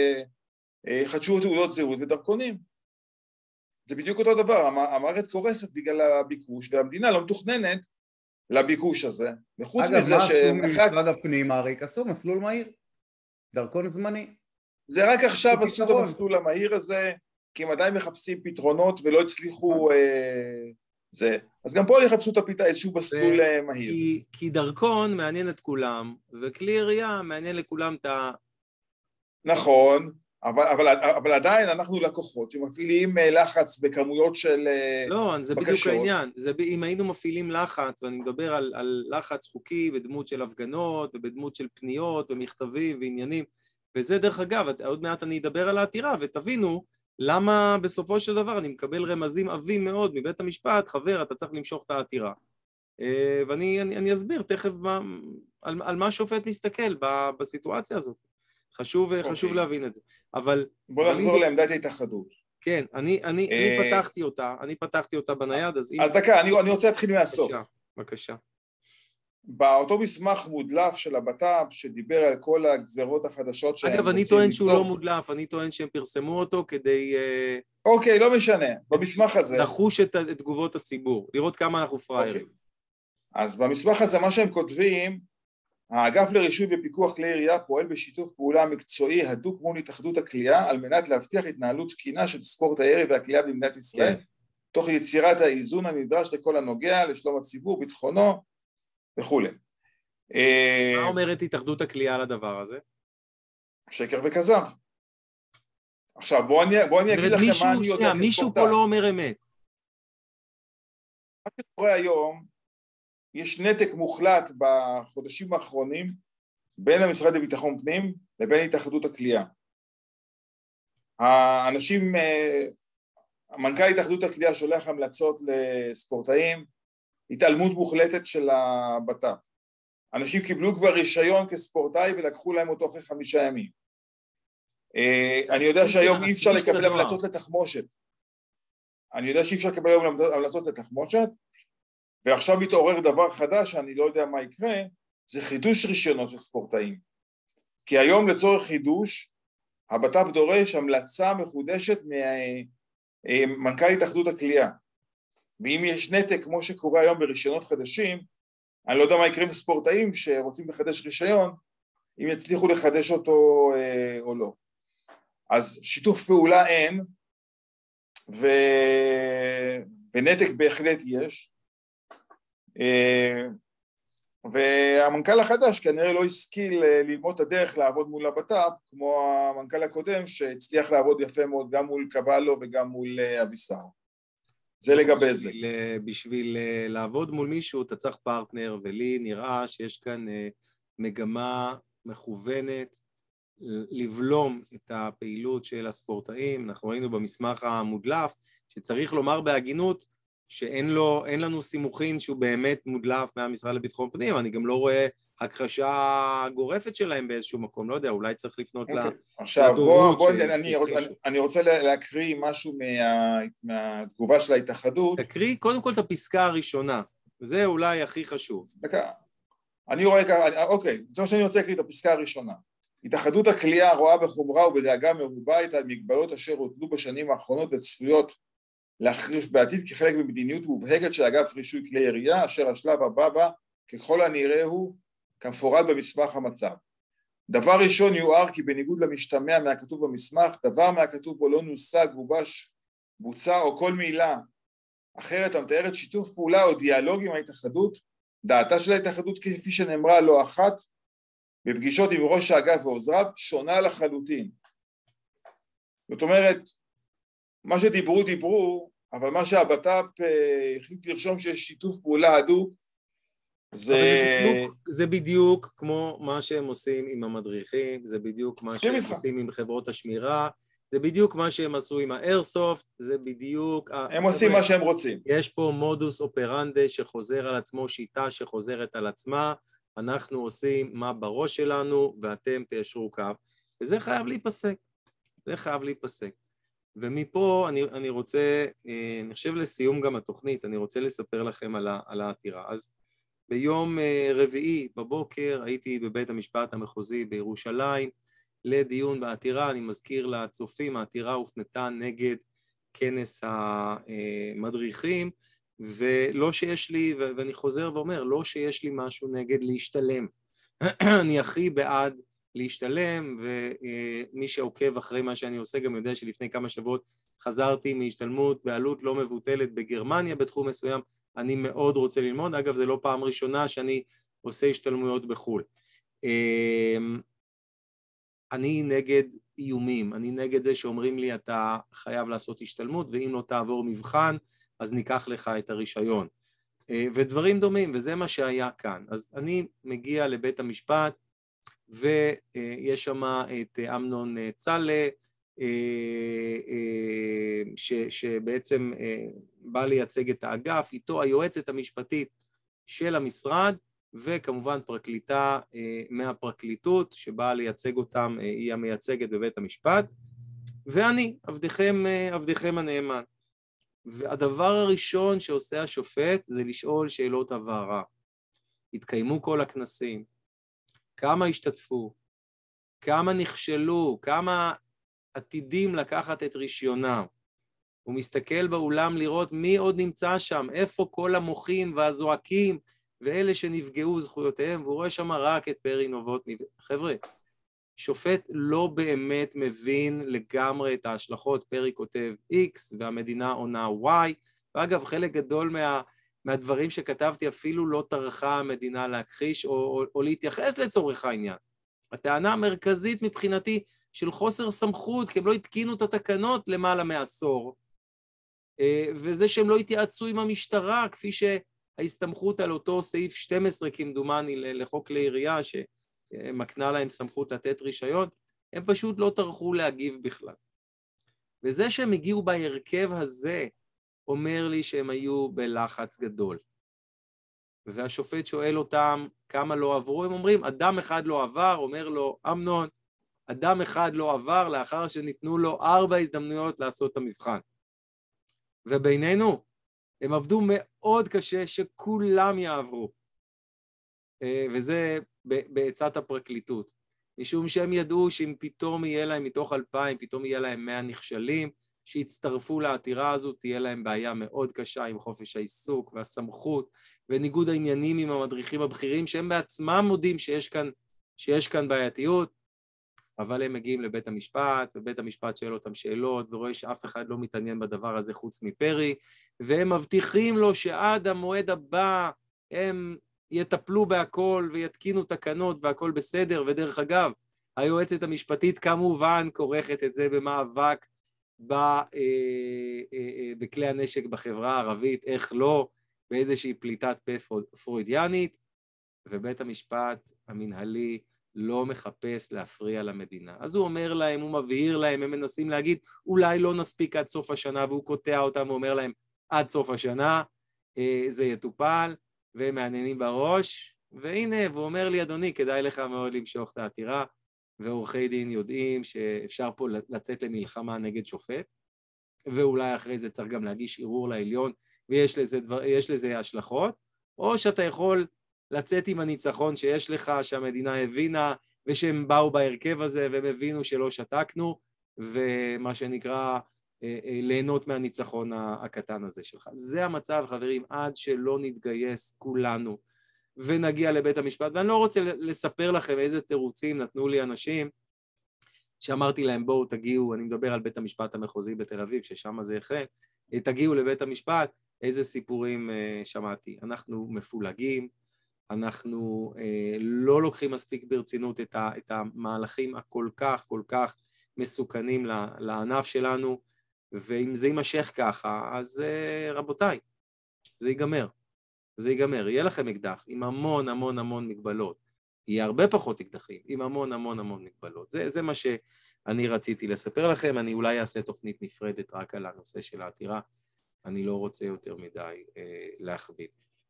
שחדשו תעודות זהות ודרכונים. זה בדיוק אותו דבר, המערכת קורסת בגלל הביקוש, והמדינה לא מתוכננת לביקוש הזה. וחוץ אגב, מזה מה ש... עשו ממשרד הפנים, אריק? עשו מסלול מהיר, דרכון זמני. זה רק עכשיו עשו את המסלול המהיר הזה, כי הם עדיין מחפשים פתרונות ולא הצליחו אה, זה. אז גם פה יחפשו את הפיתה איזשהו מסלול ו... מהיר. כי, כי דרכון מעניין את כולם, וכלי ירייה מעניין לכולם את ה... נכון, אבל, אבל, אבל עדיין אנחנו לקוחות שמפעילים לחץ בכמויות של לא, זה בקשות. בדיוק העניין. זה, אם היינו מפעילים לחץ, ואני מדבר על, על לחץ חוקי בדמות של הפגנות, ובדמות של פניות ומכתבים ועניינים, וזה דרך אגב, עוד מעט אני אדבר על העתירה, ותבינו למה בסופו של דבר אני מקבל רמזים עבים מאוד מבית המשפט, חבר, אתה צריך למשוך את העתירה. ואני אני, אני אסביר תכף מה, על, על מה שופט מסתכל בסיטואציה הזאת. חשוב, okay. חשוב להבין את זה. אבל... בוא נחזור אני... לעמדת ההתאחדות. כן, אני, אני, אני פתחתי אותה, אני פתחתי אותה בנייד, אז... אז דקה, אני, אני רוצה להתחיל מהסוף. בבקשה, בבקשה. באותו מסמך מודלף של הבט"פ, שדיבר על כל הגזרות החדשות שהם... אגב, אני טוען שהוא לא מודלף, אני טוען שהם פרסמו אותו כדי... אוקיי, לא משנה, במסמך הזה... לחוש את תגובות הציבור, לראות כמה אנחנו פריירים. אז במסמך הזה, מה שהם כותבים, האגף לרישוי ופיקוח כלי ירייה פועל בשיתוף פעולה מקצועי הדוק מול התאחדות הקליעה על מנת להבטיח התנהלות תקינה של ספורט הירי והקליעה במדינת ישראל, yeah. תוך יצירת האיזון הנדרש לכל הנוגע לשלום הציבור, ביטחונו וכו'. מה אומרת התאחדות הקליעה על הדבר הזה? שקר וכזב. עכשיו בואו אני, בוא אני אגיד לכם מישהו, מה אני יודע כספורטאי. מישהו פה לא אומר אמת. מה שקורה היום, יש נתק מוחלט בחודשים האחרונים בין המשרד לביטחון פנים לבין התאחדות הקליעה. האנשים, המנכ"ל התאחדות הקליעה שולח המלצות לספורטאים, התעלמות מוחלטת של הבט"פ. אנשים קיבלו כבר רישיון כספורטאי ולקחו להם אותו אחרי חמישה ימים. אני יודע שהיום אי אפשר לקבל המלצות לתחמושת. אני יודע שאי אפשר לקבל היום המלצות לתחמושת, ועכשיו מתעורר דבר חדש, שאני לא יודע מה יקרה, זה חידוש רישיונות של ספורטאים. כי היום לצורך חידוש, הבט"פ דורש המלצה מחודשת ממנכ"ל התאחדות הקליעה. ואם יש נתק, כמו שקורה היום ברישיונות חדשים, אני לא יודע מה יקרה עם ספורטאים שרוצים לחדש רישיון, אם יצליחו לחדש אותו או לא. אז שיתוף פעולה אין, ו... ונתק בהחלט יש, והמנכ"ל החדש כנראה לא השכיל ללמוד את הדרך לעבוד מול הבט"פ, כמו המנכ"ל הקודם שהצליח לעבוד יפה מאוד גם מול קבלו וגם מול אבישר. זה לגבי זה. בשביל לעבוד מול מישהו אתה צריך פרטנר, ולי נראה שיש כאן מגמה מכוונת לבלום את הפעילות של הספורטאים. אנחנו ראינו במסמך המודלף שצריך לומר בהגינות שאין לו, אין לנו סימוכין שהוא באמת מודלף מהמשרד לביטחון פנים. אני גם לא רואה הכחשה גורפת שלהם באיזשהו מקום, לא יודע, אולי צריך לפנות לדוברות. עכשיו בוא, בוא, אני רוצה, אני רוצה להקריא משהו מהתגובה של ההתאחדות. תקריא קודם כל את הפסקה הראשונה, זה אולי הכי חשוב. דקה, אני רואה ככה, אוקיי, זה מה שאני רוצה להקריא את הפסקה הראשונה. התאחדות הקליעה רואה בחומרה ובדאגה מרובה את המגבלות אשר הוטלו בשנים האחרונות וצפויות להחריף בעתיד כחלק ממדיניות מובהקת של אגף רישוי כלי ירייה, אשר השלב הבא בה ככל הנראה הוא כמפורט במסמך המצב. דבר ראשון יואר כי בניגוד למשתמע מהכתוב במסמך, דבר מהכתוב בו לא נושג, גובש, בוצע או כל מילה אחרת המתארת שיתוף פעולה או דיאלוג עם ההתאחדות, דעתה של ההתאחדות כפי שנאמרה לא אחת, בפגישות עם ראש האגף ועוזריו שונה לחלוטין. זאת אומרת, מה שדיברו דיברו, אבל מה שהבט"פ החליט לרשום שיש שיתוף פעולה הדוק, זה... זה בדיוק, זה בדיוק כמו מה שהם עושים עם המדריכים, זה בדיוק מה שהם איתך. עושים עם חברות השמירה, זה בדיוק מה שהם עשו עם האיירסופט, זה בדיוק... הם עושים מה שהם רוצים. יש פה מודוס אופרנדה שחוזר על עצמו, שיטה שחוזרת על עצמה, אנחנו עושים מה בראש שלנו, ואתם תיישרו קו, וזה חייב להיפסק, זה חייב להיפסק. ומפה אני, אני רוצה, אני חושב לסיום גם התוכנית, אני רוצה לספר לכם על, ה, על העתירה. אז ביום רביעי בבוקר הייתי בבית המשפט המחוזי בירושלים לדיון בעתירה, אני מזכיר לצופים, העתירה הופנתה נגד כנס המדריכים, ולא שיש לי, ואני חוזר ואומר, לא שיש לי משהו נגד להשתלם. אני הכי בעד להשתלם, ומי שעוקב אחרי מה שאני עושה גם יודע שלפני כמה שבועות חזרתי מהשתלמות בעלות לא מבוטלת בגרמניה בתחום מסוים, אני מאוד רוצה ללמוד, אגב זה לא פעם ראשונה שאני עושה השתלמויות בחו"ל. אני נגד איומים, אני נגד זה שאומרים לי אתה חייב לעשות השתלמות, ואם לא תעבור מבחן אז ניקח לך את הרישיון. ודברים דומים, וזה מה שהיה כאן. אז אני מגיע לבית המשפט, ויש שם את אמנון צלה, שבעצם בא לייצג את האגף, איתו היועצת המשפטית של המשרד, וכמובן פרקליטה מהפרקליטות, שבאה לייצג אותם, היא המייצגת בבית המשפט, ואני, עבדכם, עבדכם הנאמן. והדבר הראשון שעושה השופט זה לשאול שאלות הבהרה. התקיימו כל הכנסים, כמה השתתפו, כמה נכשלו, כמה עתידים לקחת את רישיונם. הוא מסתכל באולם לראות מי עוד נמצא שם, איפה כל המוחים והזועקים, ואלה שנפגעו זכויותיהם, והוא רואה שם רק את פרי נובוטני. חבר'ה, שופט לא באמת מבין לגמרי את ההשלכות, פרי כותב X והמדינה עונה Y, ואגב חלק גדול מה, מהדברים שכתבתי אפילו לא טרחה המדינה להכחיש או, או, או להתייחס לצורך העניין. הטענה המרכזית מבחינתי של חוסר סמכות, כי הם לא התקינו את התקנות למעלה מעשור, וזה שהם לא התייעצו עם המשטרה, כפי שההסתמכות על אותו סעיף שתים עשרה כמדומני לחוק לעירייה, שמקנה להם סמכות לתת רישיון, הם פשוט לא טרחו להגיב בכלל. וזה שהם הגיעו בהרכב הזה, אומר לי שהם היו בלחץ גדול. והשופט שואל אותם כמה לא עברו, הם אומרים, אדם אחד לא עבר, אומר לו, אמנון, אדם אחד לא עבר לאחר שניתנו לו ארבע הזדמנויות לעשות את המבחן. ובינינו, הם עבדו מאוד קשה שכולם יעברו. וזה בעצת הפרקליטות. משום שהם ידעו שאם פתאום יהיה להם מתוך אלפיים, פתאום יהיה להם מאה נכשלים, שהצטרפו לעתירה הזו, תהיה להם בעיה מאוד קשה עם חופש העיסוק והסמכות, וניגוד העניינים עם המדריכים הבכירים, שהם בעצמם מודים שיש כאן, שיש כאן בעייתיות, אבל הם מגיעים לבית המשפט, ובית המשפט שואל אותם שאלות, ורואה שאף אחד לא מתעניין בדבר הזה חוץ מפרי, והם מבטיחים לו שעד המועד הבא הם יטפלו בהכל ויתקינו תקנות והכל בסדר, ודרך אגב, היועצת המשפטית כמובן כורכת את זה במאבק בכלי הנשק בחברה הערבית, איך לא, באיזושהי פליטת פה פרוידיאנית, ובית המשפט המנהלי לא מחפש להפריע למדינה. אז הוא אומר להם, הוא מבהיר להם, הם מנסים להגיד, אולי לא נספיק עד סוף השנה, והוא קוטע אותם ואומר להם, עד סוף השנה זה יטופל, והם מעניינים בראש, והנה, והוא אומר לי, אדוני, כדאי לך מאוד למשוך את העתירה, ועורכי דין יודעים שאפשר פה לצאת למלחמה נגד שופט, ואולי אחרי זה צריך גם להגיש ערעור לעליון, ויש לזה, דבר, יש לזה השלכות, או שאתה יכול לצאת עם הניצחון שיש לך, שהמדינה הבינה, ושהם באו בהרכב הזה, והם הבינו שלא שתקנו, ומה שנקרא, ליהנות מהניצחון הקטן הזה שלך. זה המצב, חברים, עד שלא נתגייס כולנו, ונגיע לבית המשפט, ואני לא רוצה לספר לכם איזה תירוצים נתנו לי אנשים, שאמרתי להם בואו תגיעו, אני מדבר על בית המשפט המחוזי בתל אביב, ששם זה החל, תגיעו לבית המשפט, איזה סיפורים שמעתי, אנחנו מפולגים, אנחנו אה, לא לוקחים מספיק ברצינות את, ה, את המהלכים הכל כך, כל כך מסוכנים לענף שלנו, ואם זה יימשך ככה, אז אה, רבותיי, זה ייגמר. זה ייגמר. יהיה לכם אקדח עם המון המון המון מגבלות. יהיה הרבה פחות אקדחים, עם המון המון המון מגבלות. זה, זה מה שאני רציתי לספר לכם. אני אולי אעשה תוכנית נפרדת רק על הנושא של העתירה. אני לא רוצה יותר מדי אה, להכביד.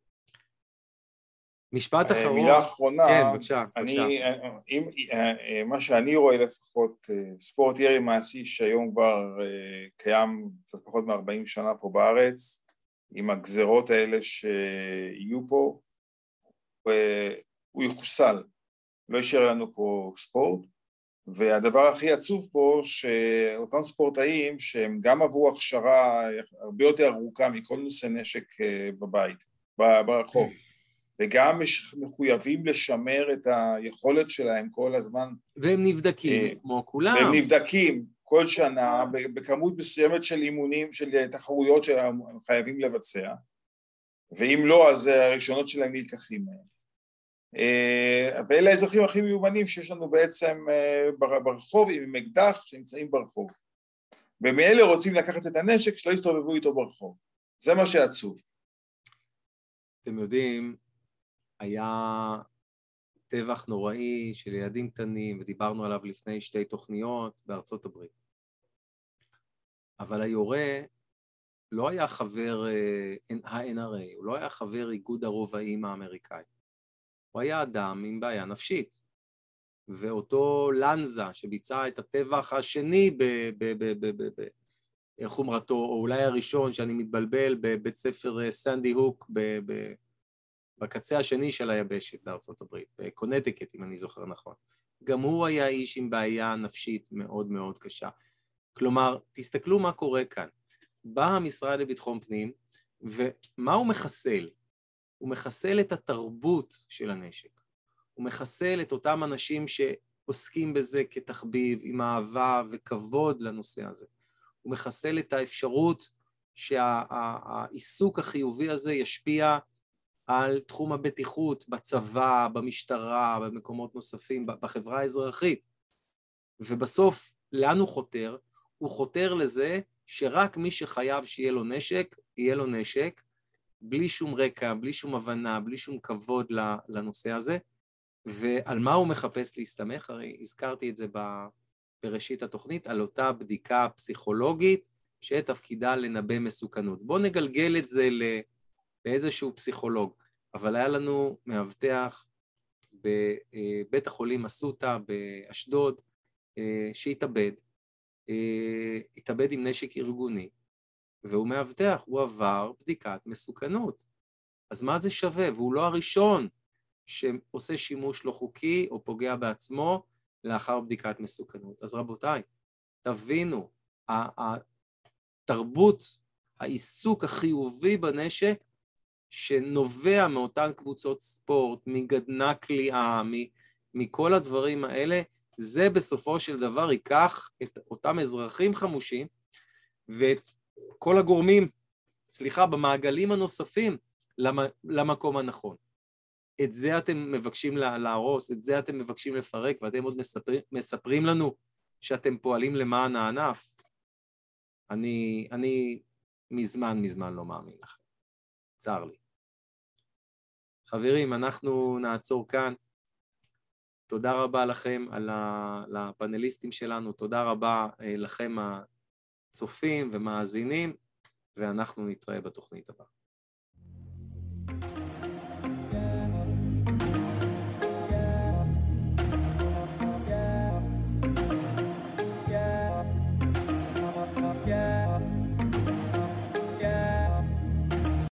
משפט אחרון. מילה אחרונה. כן, בבקשה, בבקשה. אני, אם, מה שאני רואה לפחות, ספורט ירי מעשי שהיום כבר קיים קצת פחות מ-ארבעים שנה פה בארץ, עם הגזרות האלה שיהיו פה, הוא יחוסל, לא יישאר לנו פה ספורט, והדבר הכי עצוב פה שאותם ספורטאים שהם גם עברו הכשרה הרבה יותר ארוכה מכל נושא נשק בבית, ברחוב, וגם מחויבים לשמר את היכולת שלהם כל הזמן. והם נבדקים כמו כולם. והם נבדקים כל שנה בכמות מסוימת של אימונים, של תחרויות שהם חייבים לבצע, ואם לא, אז הראשונות שלהם נלקחים מהם. ואלה האזרחים הכי מיומנים שיש לנו בעצם ברחוב, עם אקדח שנמצאים ברחוב. ומאלה רוצים לקחת את הנשק שלא יסתובבו איתו ברחוב. זה מה שעצוב. אתם יודעים, היה טבח נוראי של ילדים קטנים, ודיברנו עליו לפני שתי תוכניות בארצות הברית. אבל היורה לא היה חבר ה-אן אר איי, הוא לא היה חבר איגוד הרובעים האמריקאי. הוא היה אדם עם בעיה נפשית. ואותו לנזה שביצע את הטבח השני בחומרתו, או אולי הראשון שאני מתבלבל בבית ספר סנדי הוק, בקצה השני של היבשת בארצות הברית, בקונטיקט, אם אני זוכר נכון. גם הוא היה איש עם בעיה נפשית מאוד מאוד קשה. כלומר, תסתכלו מה קורה כאן. בא המשרד לביטחון פנים, ומה הוא מחסל? הוא מחסל את התרבות של הנשק. הוא מחסל את אותם אנשים שעוסקים בזה כתחביב, עם אהבה וכבוד לנושא הזה. הוא מחסל את האפשרות שהעיסוק החיובי הזה ישפיע על תחום הבטיחות בצבא, במשטרה, במקומות נוספים, בחברה האזרחית. ובסוף, לאן הוא חותר? הוא חותר לזה שרק מי שחייב שיהיה לו נשק, יהיה לו נשק, בלי שום רקע, בלי שום הבנה, בלי שום כבוד לנושא הזה. ועל מה הוא מחפש להסתמך? הרי הזכרתי את זה בראשית התוכנית, על אותה בדיקה פסיכולוגית שתפקידה לנבא מסוכנות. בואו נגלגל את זה לאיזשהו פסיכולוג, אבל היה לנו מאבטח בבית החולים אסותא באשדוד, שהתאבד, התאבד עם נשק ארגוני, והוא מאבטח, הוא עבר בדיקת מסוכנות. אז מה זה שווה? והוא לא הראשון שעושה שימוש לא חוקי או פוגע בעצמו לאחר בדיקת מסוכנות. אז רבותיי, תבינו, התרבות, העיסוק החיובי בנשק, שנובע מאותן קבוצות ספורט, מגדנה קליעה, מכל הדברים האלה, זה בסופו של דבר ייקח את אותם אזרחים חמושים, ואת כל הגורמים, סליחה, במעגלים הנוספים, למקום הנכון. את זה אתם מבקשים להרוס, את זה אתם מבקשים לפרק, ואתם עוד מספרים, מספרים לנו שאתם פועלים למען הענף. אני, אני מזמן, מזמן לא מאמין לכם. צר לי. חברים, אנחנו נעצור כאן. תודה רבה לכם על הפאנליסטים שלנו, תודה רבה לכם הצופים ומאזינים, ואנחנו נתראה בתוכנית הבאה.